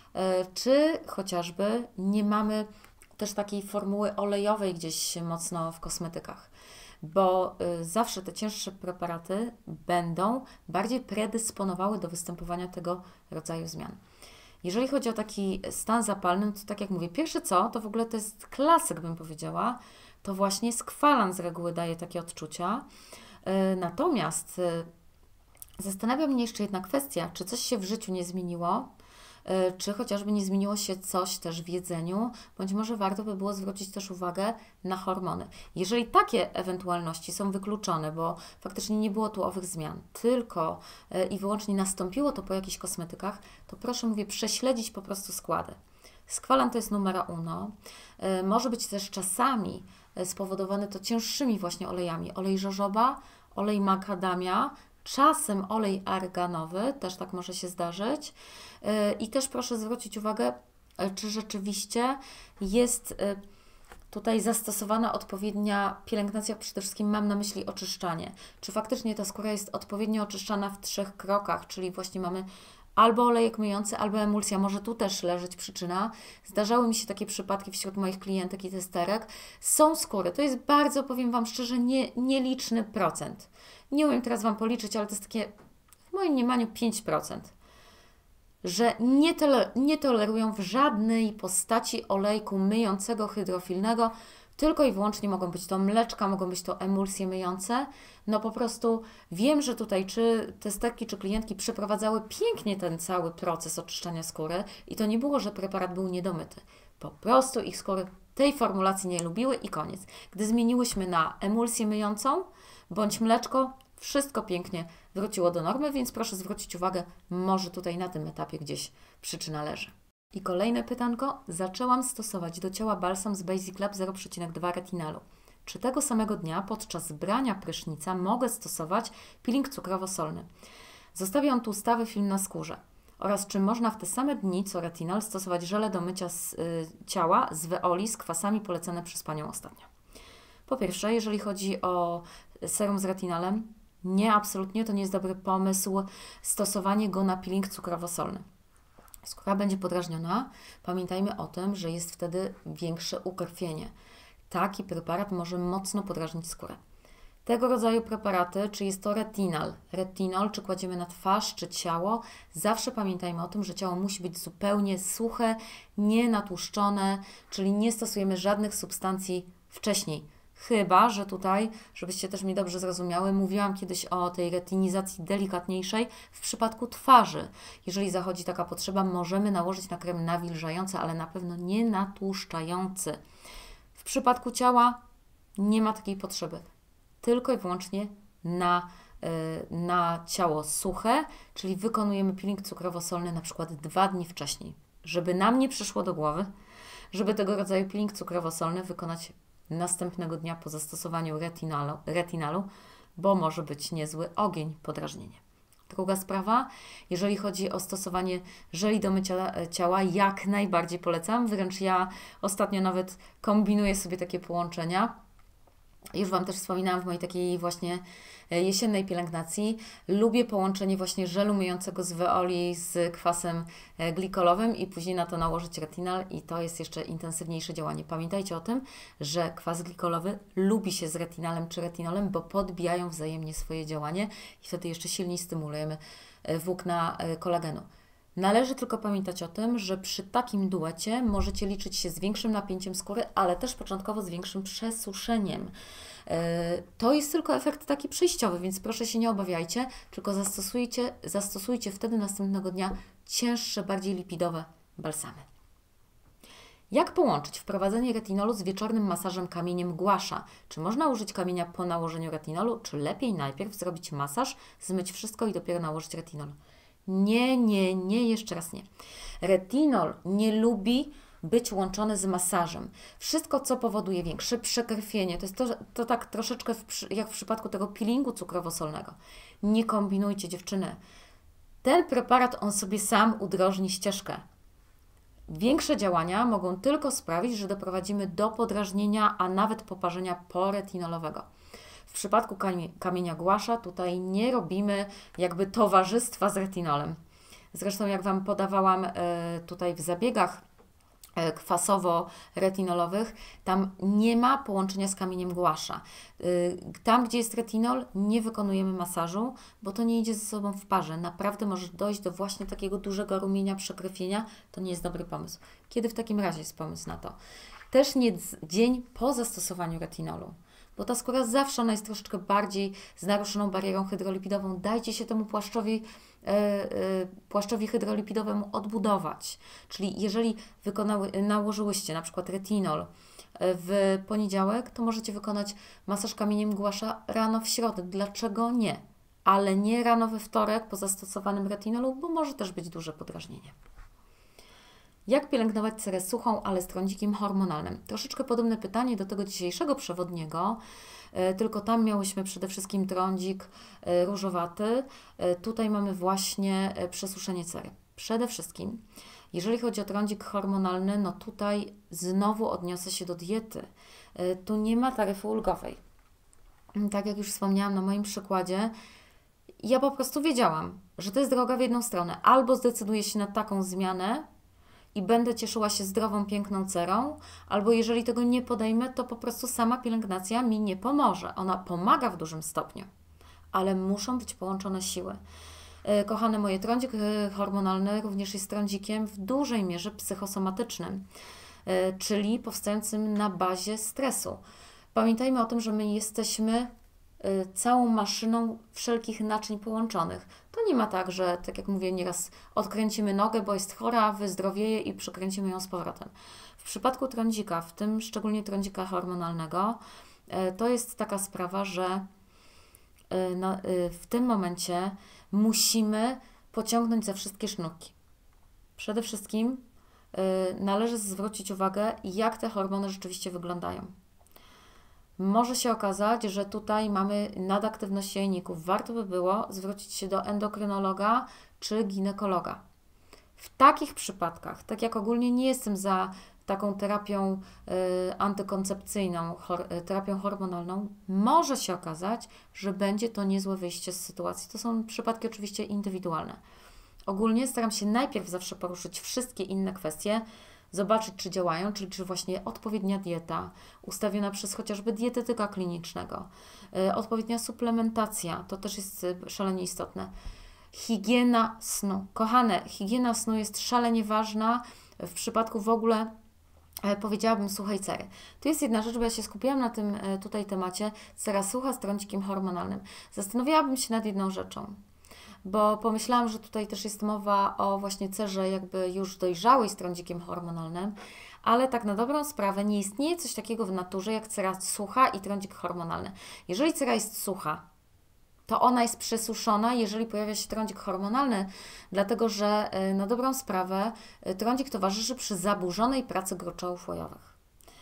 czy chociażby nie mamy też takiej formuły olejowej gdzieś mocno w kosmetykach. Bo zawsze te cięższe preparaty będą bardziej predysponowały do występowania tego rodzaju zmian. Jeżeli chodzi o taki stan zapalny, to tak jak mówię, pierwsze co, to w ogóle to jest klasyk, bym powiedziała, to właśnie skwalan z reguły daje takie odczucia. Natomiast zastanawia mnie jeszcze jedna kwestia, czy coś się w życiu nie zmieniło, czy chociażby nie zmieniło się coś też w jedzeniu, bądź może warto by było zwrócić też uwagę na hormony. Jeżeli takie ewentualności są wykluczone, bo faktycznie nie było tu owych zmian, tylko i wyłącznie nastąpiło to po jakichś kosmetykach, to proszę, mówię, prześledzić po prostu składy. Skwalan to jest numero uno. Może być też czasami spowodowane to cięższymi właśnie olejami. Olej jojoba, olej makadamia, czasem olej arganowy, też tak może się zdarzyć. I też proszę zwrócić uwagę, czy rzeczywiście jest tutaj zastosowana odpowiednia pielęgnacja, przede wszystkim mam na myśli oczyszczanie. Czy faktycznie ta skóra jest odpowiednio oczyszczana w 3 krokach, czyli właśnie mamy albo olejek myjący, albo emulsja. Może tu też leżeć przyczyna. Zdarzały mi się takie przypadki wśród moich klientek i testerek. Są skóry, to jest bardzo, powiem Wam szczerze, nieliczny procent. Nie umiem teraz Wam policzyć, ale to jest takie w moim mniemaniu 5%. Że nie tolerują w żadnej postaci olejku myjącego, hydrofilnego, tylko i wyłącznie mogą być to mleczka, mogą być to emulsje myjące. No po prostu wiem, że tutaj czy testerki, czy klientki przeprowadzały pięknie ten cały proces oczyszczania skóry i to nie było, że preparat był niedomyty. Po prostu ich skóry tej formulacji nie lubiły i koniec. Gdy zmieniłyśmy na emulsję myjącą bądź mleczko, wszystko pięknie wróciło do normy, więc proszę zwrócić uwagę, może tutaj na tym etapie gdzieś przyczyna leży. I kolejne pytanko. Zaczęłam stosować do ciała balsam z Basic Lab 0,2 retinalu. Czy tego samego dnia podczas brania prysznica mogę stosować peeling cukrowo-solny? Zostawiam tu stawy film na skórze. Oraz czy można w te same dni co retinal stosować żele do mycia ciała z Veoli z kwasami polecane przez Panią ostatnio? Po pierwsze, jeżeli chodzi o serum z retinalem, nie, absolutnie to nie jest dobry pomysł stosowanie go na peeling cukrowo-solny. Skóra będzie podrażniona. Pamiętajmy o tym, że jest wtedy większe ukrwienie. Taki preparat może mocno podrażnić skórę. Tego rodzaju preparaty, czy jest to retinol, czy kładziemy na twarz, czy ciało, zawsze pamiętajmy o tym, że ciało musi być zupełnie suche, nienatłuszczone, czyli nie stosujemy żadnych substancji wcześniej. Chyba że tutaj, żebyście też mnie dobrze zrozumiały, mówiłam kiedyś o tej retinizacji delikatniejszej w przypadku twarzy. Jeżeli zachodzi taka potrzeba, możemy nałożyć na krem nawilżający, ale na pewno nie natłuszczający. W przypadku ciała nie ma takiej potrzeby. Tylko i wyłącznie na ciało suche, czyli wykonujemy peeling cukrowo-solny na przykład 2 dni wcześniej. Żeby nam nie przyszło do głowy, żeby tego rodzaju peeling cukrowo-solny wykonać następnego dnia po zastosowaniu retinalu, bo może być niezły ogień, podrażnienie. Druga sprawa, jeżeli chodzi o stosowanie żeli do mycia ciała, jak najbardziej polecam. Wręcz ja ostatnio nawet kombinuję sobie takie połączenia. Już Wam też wspominałam w mojej takiej właśnie jesiennej pielęgnacji. Lubię połączenie właśnie żelu myjącego z Veoli z kwasem glikolowym i później na to nałożyć retinol i to jest jeszcze intensywniejsze działanie. Pamiętajcie o tym, że kwas glikolowy lubi się z retinolem czy retinolem, bo podbijają wzajemnie swoje działanie i wtedy jeszcze silniej stymulujemy włókna kolagenu. Należy tylko pamiętać o tym, że przy takim duecie możecie liczyć się z większym napięciem skóry, ale też początkowo z większym przesuszeniem. To jest tylko efekt taki przejściowy, więc proszę się nie obawiajcie, tylko zastosujcie wtedy następnego dnia cięższe, bardziej lipidowe balsamy. Jak połączyć wprowadzenie retinolu z wieczornym masażem kamieniem guasha? Czy można użyć kamienia po nałożeniu retinolu, czy lepiej najpierw zrobić masaż, zmyć wszystko i dopiero nałożyć retinol? Nie, jeszcze raz nie. Retinol nie lubi być łączony z masażem. Wszystko, co powoduje większe przekrwienie, to jest to tak troszeczkę jak w przypadku tego peelingu cukrowo-solnego. Nie kombinujcie, dziewczyny. Ten preparat, on sobie sam udrożni ścieżkę. Większe działania mogą tylko sprawić, że doprowadzimy do podrażnienia, a nawet poparzenia poretinolowego. W przypadku kamienia guasha tutaj nie robimy jakby towarzystwa z retinolem. Zresztą jak Wam podawałam tutaj w zabiegach kwasowo-retinolowych, tam nie ma połączenia z kamieniem guasha. Tam, gdzie jest retinol, nie wykonujemy masażu, bo to nie idzie ze sobą w parze. Naprawdę może dojść do właśnie takiego dużego rumienia, przekrwienia. To nie jest dobry pomysł. Kiedy w takim razie jest pomysł na to? Też nie dzień po zastosowaniu retinolu, bo ta skóra zawsze ona jest troszeczkę bardziej z naruszoną barierą hydrolipidową. Dajcie się temu płaszczowi hydrolipidowemu odbudować. Czyli jeżeli nałożyłyście na przykład retinol w poniedziałek, to możecie wykonać masaż kamieniem guasha rano w środę. Dlaczego nie? Ale nie rano we wtorek po zastosowanym retinolu, bo może też być duże podrażnienie. Jak pielęgnować cerę suchą, ale z trądzikiem hormonalnym? Troszeczkę podobne pytanie do tego dzisiejszego przewodniego, tylko tam miałyśmy przede wszystkim trądzik różowaty. Tutaj mamy właśnie przesuszenie cery. Przede wszystkim, jeżeli chodzi o trądzik hormonalny, no tutaj znowu odniosę się do diety. Tu nie ma taryfy ulgowej. Tak jak już wspomniałam na moim przykładzie, ja po prostu wiedziałam, że to jest droga w jedną stronę. Albo zdecyduję się na taką zmianę, i będę cieszyła się zdrową, piękną cerą, albo jeżeli tego nie podejmę, to po prostu sama pielęgnacja mi nie pomoże. Ona pomaga w dużym stopniu, ale muszą być połączone siły. Kochane moje, trądzik hormonalny również jest trądzikiem w dużej mierze psychosomatycznym, czyli powstającym na bazie stresu. Pamiętajmy o tym, że my jesteśmy całą maszyną wszelkich naczyń połączonych. To nie ma tak, że, tak jak mówię nieraz, odkręcimy nogę, bo jest chora, wyzdrowieje i przykręcimy ją z powrotem. W przypadku trądzika, w tym szczególnie trądzika hormonalnego, to jest taka sprawa, że w tym momencie musimy pociągnąć za wszystkie sznurki. Przede wszystkim należy zwrócić uwagę, jak te hormony rzeczywiście wyglądają. Może się okazać, że tutaj mamy nadaktywność jajników. Warto by było zwrócić się do endokrynologa czy ginekologa. W takich przypadkach, tak jak ogólnie nie jestem za taką terapią antykoncepcyjną, terapią hormonalną, może się okazać, że będzie to niezłe wyjście z sytuacji. To są przypadki oczywiście indywidualne. Ogólnie staram się najpierw zawsze poruszyć wszystkie inne kwestie, zobaczyć, czy działają, czyli czy właśnie odpowiednia dieta, ustawiona przez chociażby dietetyka klinicznego, odpowiednia suplementacja, to też jest szalenie istotne. Higiena snu. Kochane, higiena snu jest szalenie ważna w przypadku w ogóle, powiedziałabym, suchej cery. Tu jest jedna rzecz, bo ja się skupiłam na tym tutaj temacie, cera sucha z trądzikiem hormonalnym. Zastanawiałabym się nad jedną rzeczą, bo pomyślałam, że tutaj też jest mowa o właśnie cerze jakby już dojrzałej z trądzikiem hormonalnym, ale tak na dobrą sprawę nie istnieje coś takiego w naturze jak cera sucha i trądzik hormonalny. Jeżeli cera jest sucha, to ona jest przesuszona, jeżeli pojawia się trądzik hormonalny, dlatego że na dobrą sprawę trądzik towarzyszy przy zaburzonej pracy gruczołów łojowych. W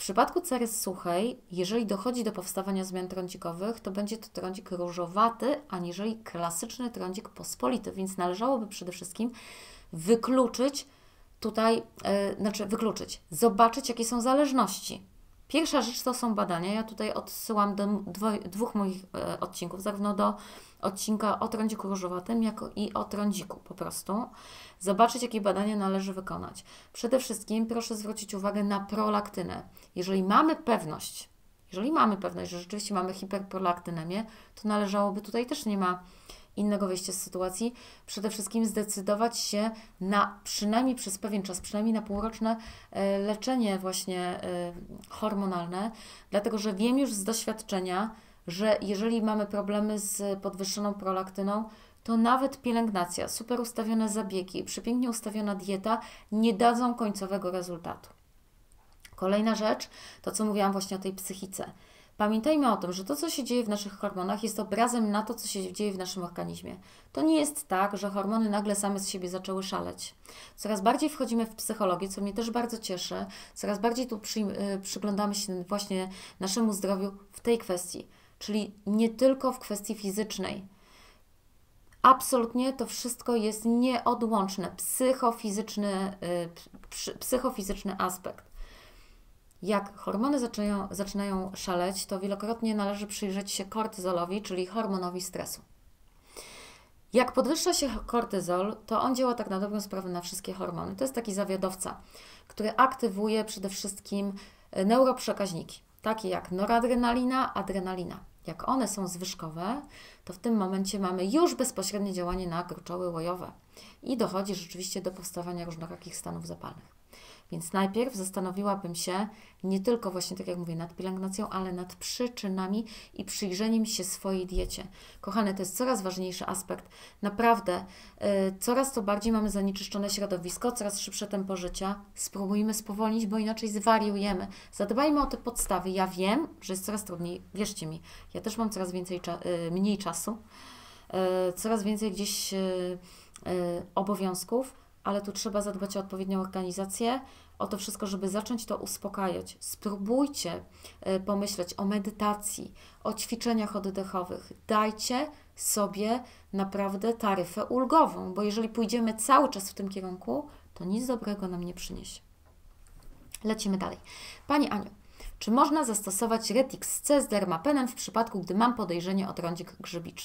przypadku cery suchej, jeżeli dochodzi do powstawania zmian trądzikowych, to będzie to trądzik różowaty, aniżeli klasyczny trądzik pospolity, więc należałoby przede wszystkim wykluczyć tutaj, zobaczyć, jakie są zależności. Pierwsza rzecz to są badania. Ja tutaj odsyłam do dwóch moich odcinków, zarówno do odcinka o trądziku różowatym, jak i o trądziku po prostu. Zobaczyć, jakie badania należy wykonać. Przede wszystkim proszę zwrócić uwagę na prolaktynę. Jeżeli mamy pewność, że rzeczywiście mamy hiperprolaktynemię, to należałoby, tutaj też nie ma innego wyjścia z sytuacji, przede wszystkim zdecydować się na, przynajmniej przez pewien czas, przynajmniej na półroczne leczenie właśnie hormonalne, dlatego że wiem już z doświadczenia, że jeżeli mamy problemy z podwyższoną prolaktyną, to nawet pielęgnacja, super ustawione zabiegi, przepięknie ustawiona dieta nie dadzą końcowego rezultatu. Kolejna rzecz, to co mówiłam właśnie o tej psychice. Pamiętajmy o tym, że to, co się dzieje w naszych hormonach, jest obrazem na to, co się dzieje w naszym organizmie. To nie jest tak, że hormony nagle same z siebie zaczęły szaleć. Coraz bardziej wchodzimy w psychologię, co mnie też bardzo cieszy. Coraz bardziej tu przyglądamy się właśnie naszemu zdrowiu w tej kwestii, czyli nie tylko w kwestii fizycznej. Absolutnie to wszystko jest nieodłączne. Psychofizyczny aspekt. Jak hormony zaczynają szaleć, to wielokrotnie należy przyjrzeć się kortyzolowi, czyli hormonowi stresu. Jak podwyższa się kortyzol, to on działa tak na dobrą sprawę na wszystkie hormony. To jest taki zawiadowca, który aktywuje przede wszystkim neuroprzekaźniki, takie jak noradrenalina, adrenalina. Jak one są zwyżkowe, to w tym momencie mamy już bezpośrednie działanie na gruczoły łojowe i dochodzi rzeczywiście do powstawania różnorakich stanów zapalnych. Więc najpierw zastanowiłabym się nie tylko właśnie, tak jak mówię, nad pielęgnacją, ale nad przyczynami i przyjrzeniem się swojej diecie. Kochane, to jest coraz ważniejszy aspekt. Naprawdę, coraz to bardziej mamy zanieczyszczone środowisko, coraz szybsze tempo życia. Spróbujmy spowolnić, bo inaczej zwariujemy. Zadbajmy o te podstawy. Ja wiem, że jest coraz trudniej. Wierzcie mi, ja też mam coraz mniej czasu, coraz więcej gdzieś obowiązków, ale tu trzeba zadbać o odpowiednią organizację, o to wszystko, żeby zacząć to uspokajać. Spróbujcie pomyśleć o medytacji, o ćwiczeniach oddechowych. Dajcie sobie naprawdę taryfę ulgową, bo jeżeli pójdziemy cały czas w tym kierunku, to nic dobrego nam nie przyniesie. Lecimy dalej. Pani Aniu, czy można zastosować Retix C z dermapenem w przypadku, gdy mam podejrzenie o trądzik grzybiczy?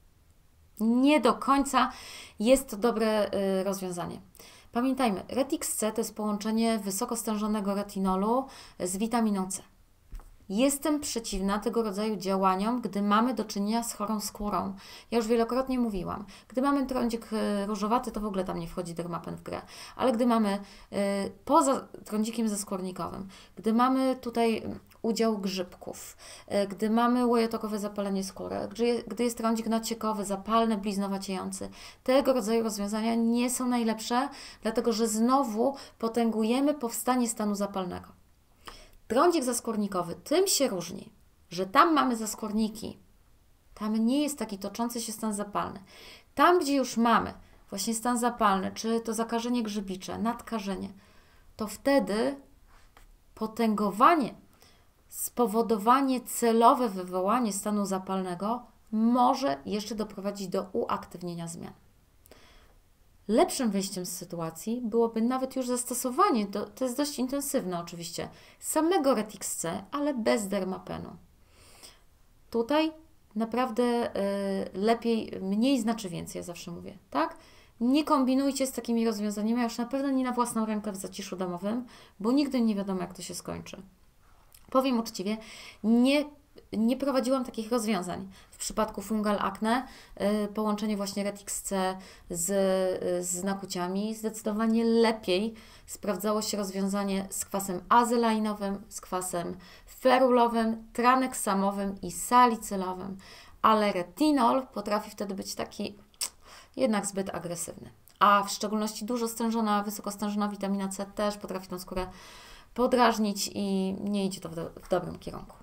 Nie do końca jest to dobre rozwiązanie. Pamiętajmy, Retix C to jest połączenie wysokostężonego retinolu z witaminą C. Jestem przeciwna tego rodzaju działaniom, gdy mamy do czynienia z chorą skórą. Ja już wielokrotnie mówiłam, gdy mamy trądzik różowaty, to w ogóle tam nie wchodzi dermapen w grę. Ale gdy mamy poza trądzikiem zaskórnikowym, gdy mamy tutaj udział grzybków, gdy mamy łojotokowe zapalenie skóry, gdy jest trądzik naciekowy, zapalny, bliznowaciejący, tego rodzaju rozwiązania nie są najlepsze, dlatego że znowu potęgujemy powstanie stanu zapalnego. Trądzik zaskórnikowy tym się różni, że tam mamy zaskórniki, tam nie jest taki toczący się stan zapalny. Tam, gdzie już mamy właśnie stan zapalny, czy to zakażenie grzybicze, nadkażenie, to wtedy potęgowanie, spowodowanie celowe wywołanie stanu zapalnego może jeszcze doprowadzić do uaktywnienia zmian. Lepszym wyjściem z sytuacji byłoby nawet już zastosowanie, to jest dość intensywne oczywiście, samego Retix C, ale bez dermapenu. Tutaj naprawdę lepiej, mniej znaczy więcej, ja zawsze mówię, tak? Nie kombinujcie z takimi rozwiązaniami, a już na pewno nie na własną rękę w zaciszu domowym, bo nigdy nie wiadomo, jak to się skończy. Powiem uczciwie, nie prowadziłam takich rozwiązań. W przypadku fungal acne połączenie właśnie Retix C z nakłuciami zdecydowanie lepiej sprawdzało się rozwiązanie z kwasem azelainowym, z kwasem ferulowym, traneksamowym i salicylowym, ale retinol potrafi wtedy być taki jednak zbyt agresywny. A w szczególności dużo stężona, wysoko stężona witamina C też potrafi tą skórę podrażnić i nie idzie to w dobrym kierunku.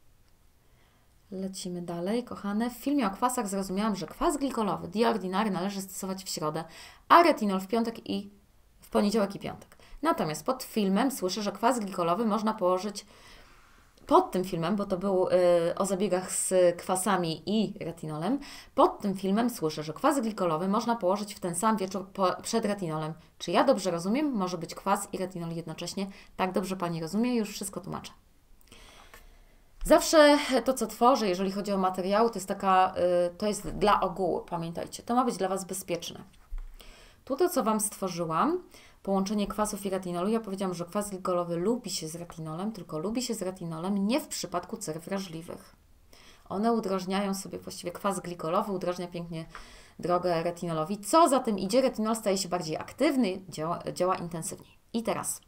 Lecimy dalej, kochane. W filmie o kwasach zrozumiałam, że kwas glikolowy The Ordinary należy stosować w środę, a retinol w piątek w poniedziałek i piątek. Natomiast pod filmem słyszę, że kwas glikolowy można położyć pod tym filmem, bo to był o zabiegach z kwasami i retinolem, pod tym filmem słyszę, że kwas glikolowy można położyć w ten sam wieczór przed retinolem. Czy ja dobrze rozumiem? Może być kwas i retinol jednocześnie. Tak dobrze Pani rozumie, już wszystko tłumaczę. Zawsze to, co tworzę, jeżeli chodzi o materiały, to jest dla ogółu, pamiętajcie. To ma być dla Was bezpieczne. To, co Wam stworzyłam, połączenie kwasów i retinolu, ja powiedziałam, że kwas glikolowy lubi się z retinolem, tylko lubi się z retinolem nie w przypadku cer wrażliwych. One udrażniają sobie, właściwie kwas glikolowy udrażnia pięknie drogę retinolowi. Co za tym idzie, retinol staje się bardziej aktywny, działa intensywniej. I teraz,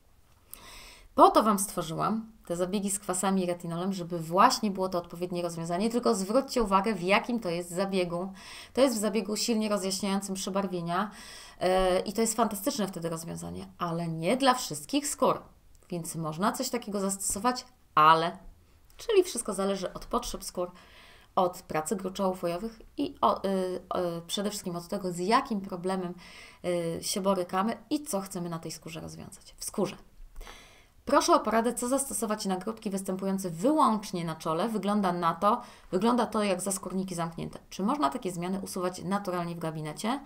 po to Wam stworzyłam te zabiegi z kwasami i retinolem, żeby właśnie było to odpowiednie rozwiązanie, tylko zwróćcie uwagę, w jakim to jest zabiegu. To jest w zabiegu silnie rozjaśniającym przebarwienia i to jest fantastyczne wtedy rozwiązanie, ale nie dla wszystkich skór, więc można coś takiego zastosować, czyli wszystko zależy od potrzeb skór, od pracy gruczołów łojowych i przede wszystkim od tego, z jakim problemem się borykamy i co chcemy na tej skórze rozwiązać. W skórze. Proszę o poradę, co zastosować na grudki występujące wyłącznie na czole. Wygląda to jak zaskórniki zamknięte. Czy można takie zmiany usuwać naturalnie w gabinecie?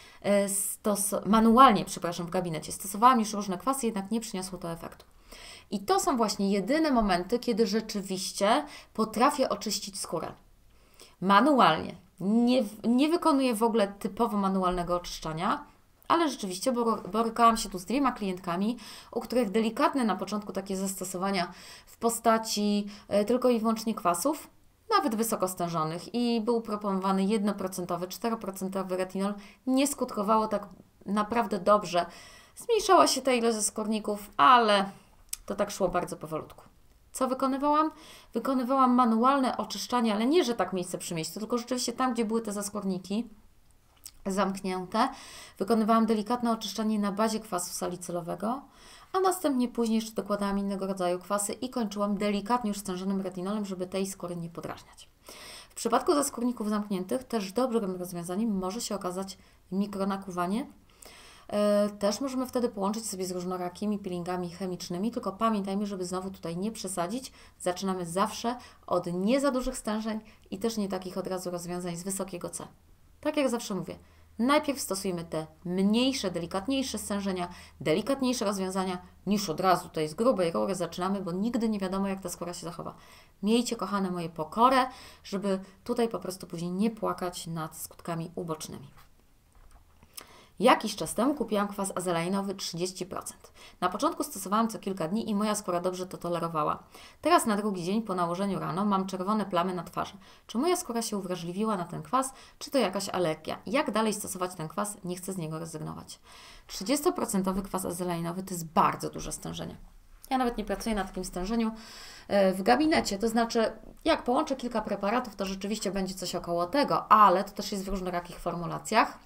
Manualnie, w gabinecie. Stosowałam już różne kwasy, jednak nie przyniosło to efektu. I to są właśnie jedyne momenty, kiedy rzeczywiście potrafię oczyścić skórę. Manualnie. Nie wykonuję w ogóle typowo manualnego oczyszczania, ale rzeczywiście borykałam się tu z 2 klientkami, u których delikatne na początku takie zastosowania w postaci tylko i wyłącznie kwasów, nawet wysoko stężonych i był proponowany 1%, 4% retinol, nie skutkowało tak naprawdę dobrze. Zmniejszała się ta ilość skórników, ale to tak szło bardzo powolutku. Co wykonywałam? Wykonywałam manualne oczyszczanie, ale nie, że tak miejsce przy miejscu, tylko rzeczywiście tam, gdzie były te zaskórniki zamknięte, wykonywałam delikatne oczyszczanie na bazie kwasu salicylowego, a następnie później jeszcze dokładałam innego rodzaju kwasy i kończyłam delikatnie już stężonym retinolem, żeby tej skóry nie podrażniać. W przypadku zaskórników zamkniętych też dobrym rozwiązaniem może się okazać mikronakuwanie. Też możemy wtedy połączyć sobie z różnorakimi peelingami chemicznymi, tylko pamiętajmy, żeby znowu tutaj nie przesadzić. Zaczynamy zawsze od nie za dużych stężeń i też nie takich od razu rozwiązań z wysokiego C. Tak jak zawsze mówię, najpierw stosujemy te mniejsze, delikatniejsze stężenia, delikatniejsze rozwiązania, niż od razu tutaj z grubej rury zaczynamy, bo nigdy nie wiadomo, jak ta skóra się zachowa. Miejcie, kochane moje, pokorę, żeby tutaj po prostu później nie płakać nad skutkami ubocznymi. Jakiś czas temu kupiłam kwas azelainowy 30%. Na początku stosowałam co kilka dni i moja skóra dobrze to tolerowała. Teraz na drugi dzień po nałożeniu rano mam czerwone plamy na twarzy. Czy moja skóra się uwrażliwiła na ten kwas, czy to jakaś alergia? Jak dalej stosować ten kwas? Nie chcę z niego rezygnować. 30% kwas azelainowy to jest bardzo duże stężenie. Ja nawet nie pracuję na takim stężeniu w gabinecie, to znaczy jak połączę kilka preparatów, to rzeczywiście będzie coś około tego, ale to też jest w różnorakich formulacjach.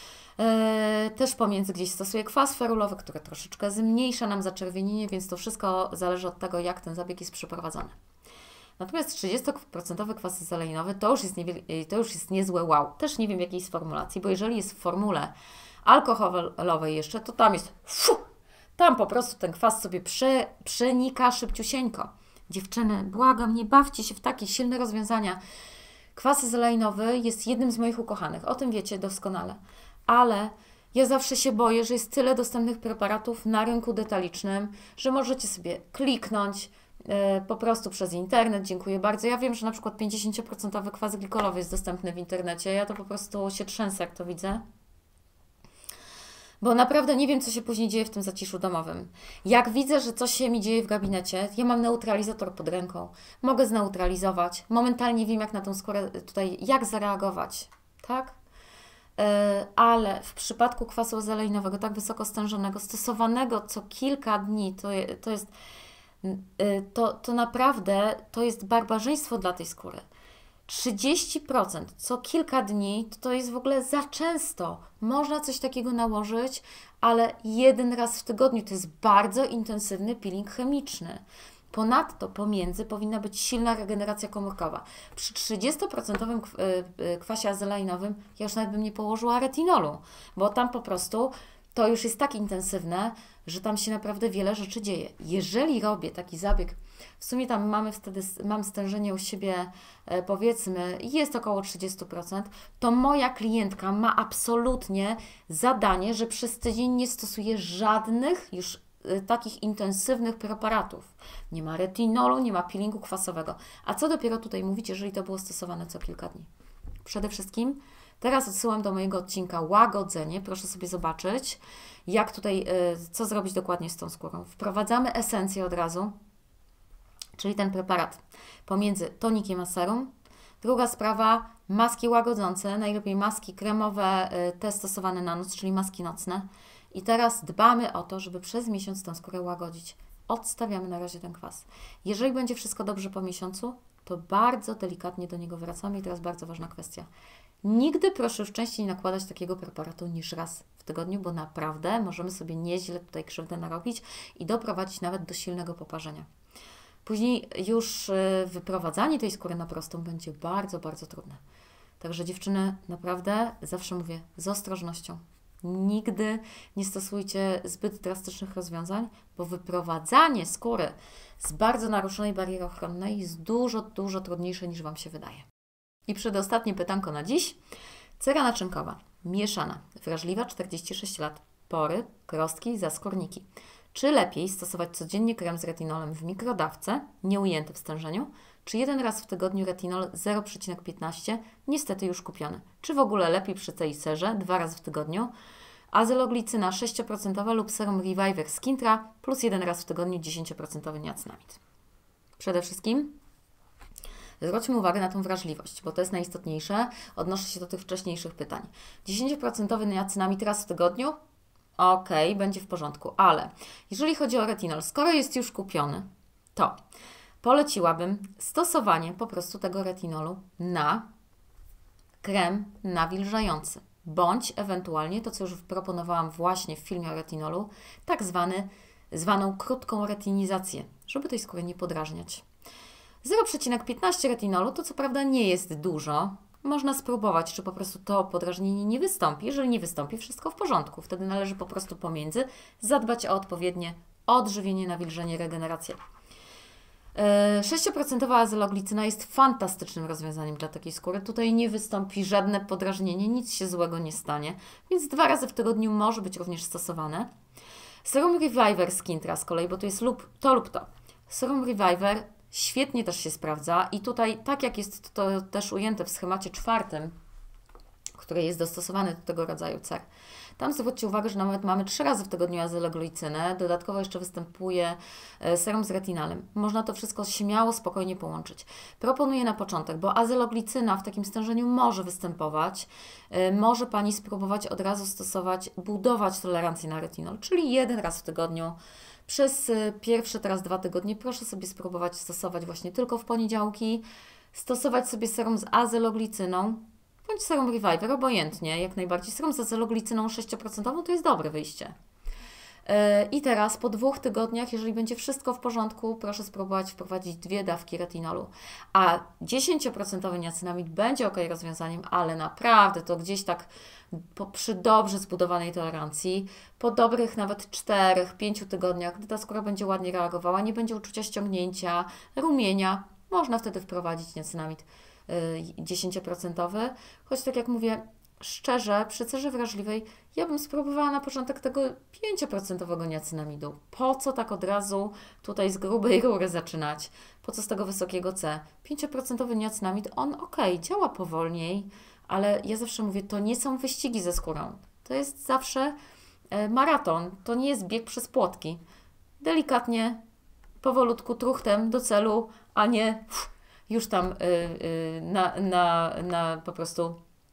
Też pomiędzy gdzieś stosuję kwas ferulowy, który troszeczkę zmniejsza nam zaczerwienienie, więc to wszystko zależy od tego, jak ten zabieg jest przeprowadzony. Natomiast 30% kwas azelainowy to już jest niezłe wow. Też nie wiem, jakiej jest formulacji, bo jeżeli jest w formule alkoholowej jeszcze, to tam jest tam po prostu ten kwas sobie przenika szybciusieńko. Dziewczyny, błagam, nie bawcie się w takie silne rozwiązania. Kwas azelainowy jest jednym z moich ukochanych, o tym wiecie doskonale. Ale ja zawsze się boję, że jest tyle dostępnych preparatów na rynku detalicznym, że możecie sobie kliknąć po prostu przez internet. Dziękuję bardzo. Ja wiem, że na przykład 50% kwas glikolowy jest dostępny w internecie. Ja to po prostu się trzęsę, jak to widzę. Bo naprawdę nie wiem, co się później dzieje w tym zaciszu domowym. Jak widzę, że coś się mi dzieje w gabinecie, ja mam neutralizator pod ręką. Mogę zneutralizować. Momentalnie wiem, jak na tą skórę tutaj, jak zareagować. Tak? Ale w przypadku kwasu azelainowego, tak wysoko stężonego, stosowanego co kilka dni, to naprawdę to jest barbarzyństwo dla tej skóry. 30% co kilka dni to jest w ogóle za często. Można coś takiego nałożyć, ale 1 raz w tygodniu to jest bardzo intensywny peeling chemiczny. Ponadto pomiędzy powinna być silna regeneracja komórkowa. Przy 30% kwasie azelainowym ja już nawet bym nie położyła retinolu, bo tam po prostu to już jest tak intensywne, że tam się naprawdę wiele rzeczy dzieje. Jeżeli robię taki zabieg, w sumie tam mam stężenie u siebie, powiedzmy, jest około 30%, to moja klientka ma absolutnie zadanie, że przez tydzień nie stosuje żadnych już takich intensywnych preparatów. Nie ma retinolu, nie ma peelingu kwasowego. A co dopiero tutaj mówić, jeżeli to było stosowane co kilka dni? Przede wszystkim teraz odsyłam do mojego odcinka łagodzenie. Proszę sobie zobaczyć, jak tutaj, co zrobić dokładnie z tą skórą. Wprowadzamy esencję od razu, czyli ten preparat pomiędzy tonikiem a serum. Druga sprawa, maski łagodzące, najlepiej maski kremowe, te stosowane na noc, czyli maski nocne. I teraz dbamy o to, żeby przez miesiąc tą skórę łagodzić. Odstawiamy na razie ten kwas. Jeżeli będzie wszystko dobrze po miesiącu, to bardzo delikatnie do niego wracamy. I teraz bardzo ważna kwestia. Nigdy proszę już częściej nie nakładać takiego preparatu niż raz w tygodniu, bo naprawdę możemy sobie nieźle tutaj krzywdę narobić i doprowadzić nawet do silnego poparzenia. Później już wyprowadzanie tej skóry na prostą będzie bardzo, bardzo trudne. Także dziewczyny, naprawdę zawsze mówię z ostrożnością. Nigdy nie stosujcie zbyt drastycznych rozwiązań, bo wyprowadzanie skóry z bardzo naruszonej bariery ochronnej jest dużo, dużo trudniejsze niż Wam się wydaje. I przedostatnie pytanko na dziś. Cera naczynkowa, mieszana, wrażliwa 46 lat, pory, krostki, zaskórniki. Czy lepiej stosować codziennie krem z retinolem w mikrodawce, nieujęty w stężeniu, czy jeden raz w tygodniu retinol 0,15, niestety już kupiony? Czy w ogóle lepiej przy tej serze 2 razy w tygodniu? Azeloglicyna 6% lub serum Reviver Skintra plus 1 raz w tygodniu 10% niacinamid. Przede wszystkim zwróćmy uwagę na tą wrażliwość, bo to jest najistotniejsze. Odnoszę się do tych wcześniejszych pytań. 10% niacinamid raz w tygodniu? Ok, będzie w porządku, ale jeżeli chodzi o retinol, skoro jest już kupiony, to poleciłabym stosowanie po prostu tego retinolu na krem nawilżający, bądź ewentualnie to, co już proponowałam właśnie w filmie o retinolu, tak zwaną krótką retinizację, żeby tej skóry nie podrażniać. 0,15 retinolu to co prawda nie jest dużo. Można spróbować, czy po prostu to podrażnienie nie wystąpi. Jeżeli nie wystąpi, wszystko w porządku. Wtedy należy po prostu pomiędzy zadbać o odpowiednie odżywienie, nawilżenie, regenerację. 6% azeloglicyna jest fantastycznym rozwiązaniem dla takiej skóry. Tutaj nie wystąpi żadne podrażnienie, nic się złego nie stanie, więc 2 razy w tygodniu może być również stosowane. Serum Reviver Skintra z kolei, bo to jest lub to. Serum Reviver świetnie też się sprawdza i tutaj, tak jak jest to też ujęte w schemacie 4, który jest dostosowany do tego rodzaju cer, tam zwróćcie uwagę, że nawet mamy 3 razy w tygodniu azeloglicinę, dodatkowo jeszcze występuje serum z retinalem. Można to wszystko śmiało, spokojnie połączyć. Proponuję na początek, bo azeloglicyna w takim stężeniu może występować, może Pani spróbować od razu stosować, budować tolerancję na retinol, czyli 1 raz w tygodniu. Przez pierwsze teraz 2 tygodnie proszę sobie spróbować stosować właśnie tylko w poniedziałki, stosować sobie serum z azeloglicyną, bądź serum Reviver, obojętnie, jak najbardziej. Serum z azeloglicyną 6% to jest dobre wyjście. I teraz po 2 tygodniach, jeżeli będzie wszystko w porządku, proszę spróbować wprowadzić 2 dawki retinolu. A 10% niacinamid będzie ok rozwiązaniem, ale naprawdę to gdzieś tak przy dobrze zbudowanej tolerancji, po dobrych nawet 4-5 tygodniach, gdy ta skóra będzie ładnie reagowała, nie będzie uczucia ściągnięcia, rumienia, można wtedy wprowadzić niacinamid 10%, choć tak jak mówię, szczerze, przy cerze wrażliwej ja bym spróbowała na początek tego 5% niacinamidu. Po co tak od razu tutaj z grubej rury zaczynać? Po co z tego wysokiego C? 5% niacinamid, on działa powolniej, ale ja zawsze mówię, to nie są wyścigi ze skórą. To jest zawsze maraton, to nie jest bieg przez płotki. Delikatnie, powolutku, truchtem do celu, a nie już tam po prostu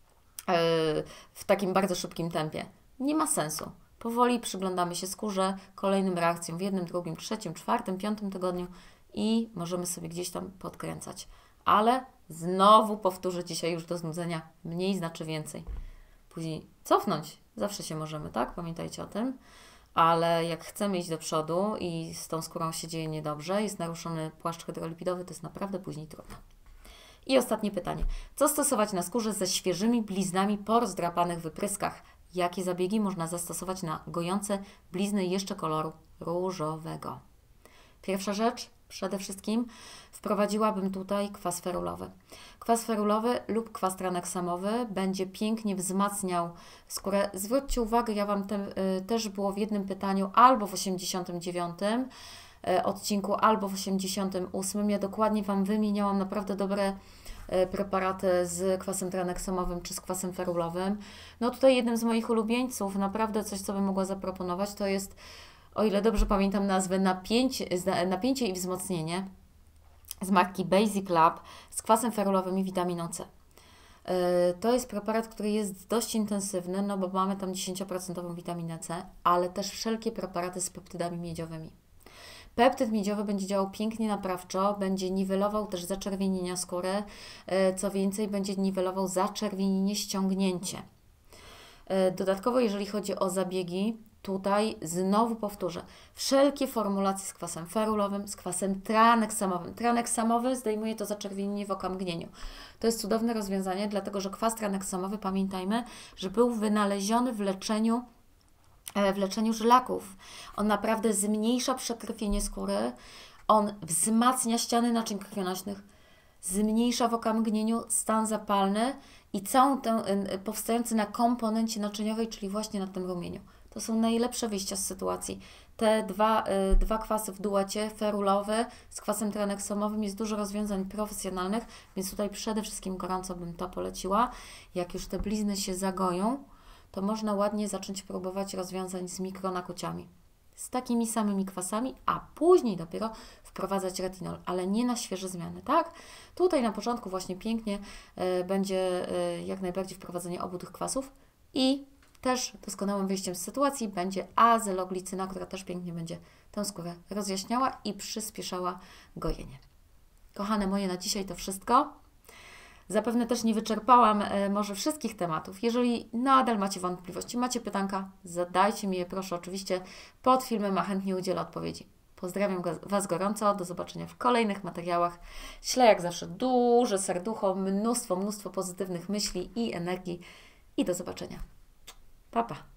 w takim bardzo szybkim tempie. Nie ma sensu. Powoli przyglądamy się skórze, kolejnym reakcjom w 1, 2, 3, 4, 5 tygodniu i możemy sobie gdzieś tam podkręcać. Ale znowu powtórzę dzisiaj już do znudzenia, mniej znaczy więcej. Później cofnąć zawsze się możemy, tak? Pamiętajcie o tym. Ale jak chcemy iść do przodu i z tą skórą się dzieje niedobrze, jest naruszony płaszcz hydrolipidowy, to jest naprawdę później trudno. I ostatnie pytanie. Co stosować na skórze ze świeżymi bliznami po rozdrapanych wypryskach? Jakie zabiegi można zastosować na gojące blizny jeszcze koloru różowego? Pierwsza rzecz, przede wszystkim wprowadziłabym tutaj kwas ferulowy. Kwas ferulowy lub kwas traneksamowy będzie pięknie wzmacniał skórę. Zwróćcie uwagę, ja Wam też było w jednym pytaniu albo w 89 odcinku, albo w 88. Ja dokładnie Wam wymieniałam naprawdę dobre preparaty z kwasem traneksamowym czy z kwasem ferulowym. No tutaj jednym z moich ulubieńców, naprawdę coś, co bym mogła zaproponować, to jest, o ile dobrze pamiętam nazwę, napięcie i wzmocnienie z marki Basic Lab z kwasem ferulowym i witaminą C. To jest preparat, który jest dość intensywny, no bo mamy tam 10% witaminę C, ale też wszelkie preparaty z peptydami miedziowymi. Peptyd miedziowy będzie działał pięknie naprawczo, będzie niwelował też zaczerwienienia skóry, co więcej, będzie niwelował zaczerwienienie, ściągnięcie. Dodatkowo, jeżeli chodzi o zabiegi, tutaj znowu powtórzę, wszelkie formulacje z kwasem ferulowym, z kwasem traneksamowym. Traneksamowy zdejmuje to zaczerwienienie w okamgnieniu. To jest cudowne rozwiązanie, dlatego że kwas traneksamowy, pamiętajmy, że był wynaleziony w leczeniu żylaków. On naprawdę zmniejsza przekrwienie skóry, on wzmacnia ściany naczyń krwionośnych, zmniejsza w okamgnieniu stan zapalny i całą tę powstający na komponencie naczyniowej, czyli właśnie na tym rumieniu. To są najlepsze wyjścia z sytuacji. Te dwa kwasy w duecie, ferulowy z kwasem traneksamowym, jest dużo rozwiązań profesjonalnych, więc tutaj przede wszystkim gorąco bym to poleciła. Jak już te blizny się zagoją, to można ładnie zacząć próbować rozwiązań z mikronakuciami. Z takimi samymi kwasami, a później dopiero wprowadzać retinol, ale nie na świeże zmiany, tak? Tutaj na początku właśnie pięknie będzie jak najbardziej wprowadzenie obu tych kwasów i też doskonałym wyjściem z sytuacji będzie azeloglicyna, która też pięknie będzie tę skórę rozjaśniała i przyspieszała gojenie. Kochane moje, na dzisiaj to wszystko. Zapewne też nie wyczerpałam może wszystkich tematów. Jeżeli nadal macie wątpliwości, macie pytanka, zadajcie mi je proszę oczywiście pod filmem, a chętnie udzielę odpowiedzi. Pozdrawiam Was gorąco, do zobaczenia w kolejnych materiałach. Ślę jak zawsze duże serducho, mnóstwo pozytywnych myśli i energii i do zobaczenia. Pa, pa.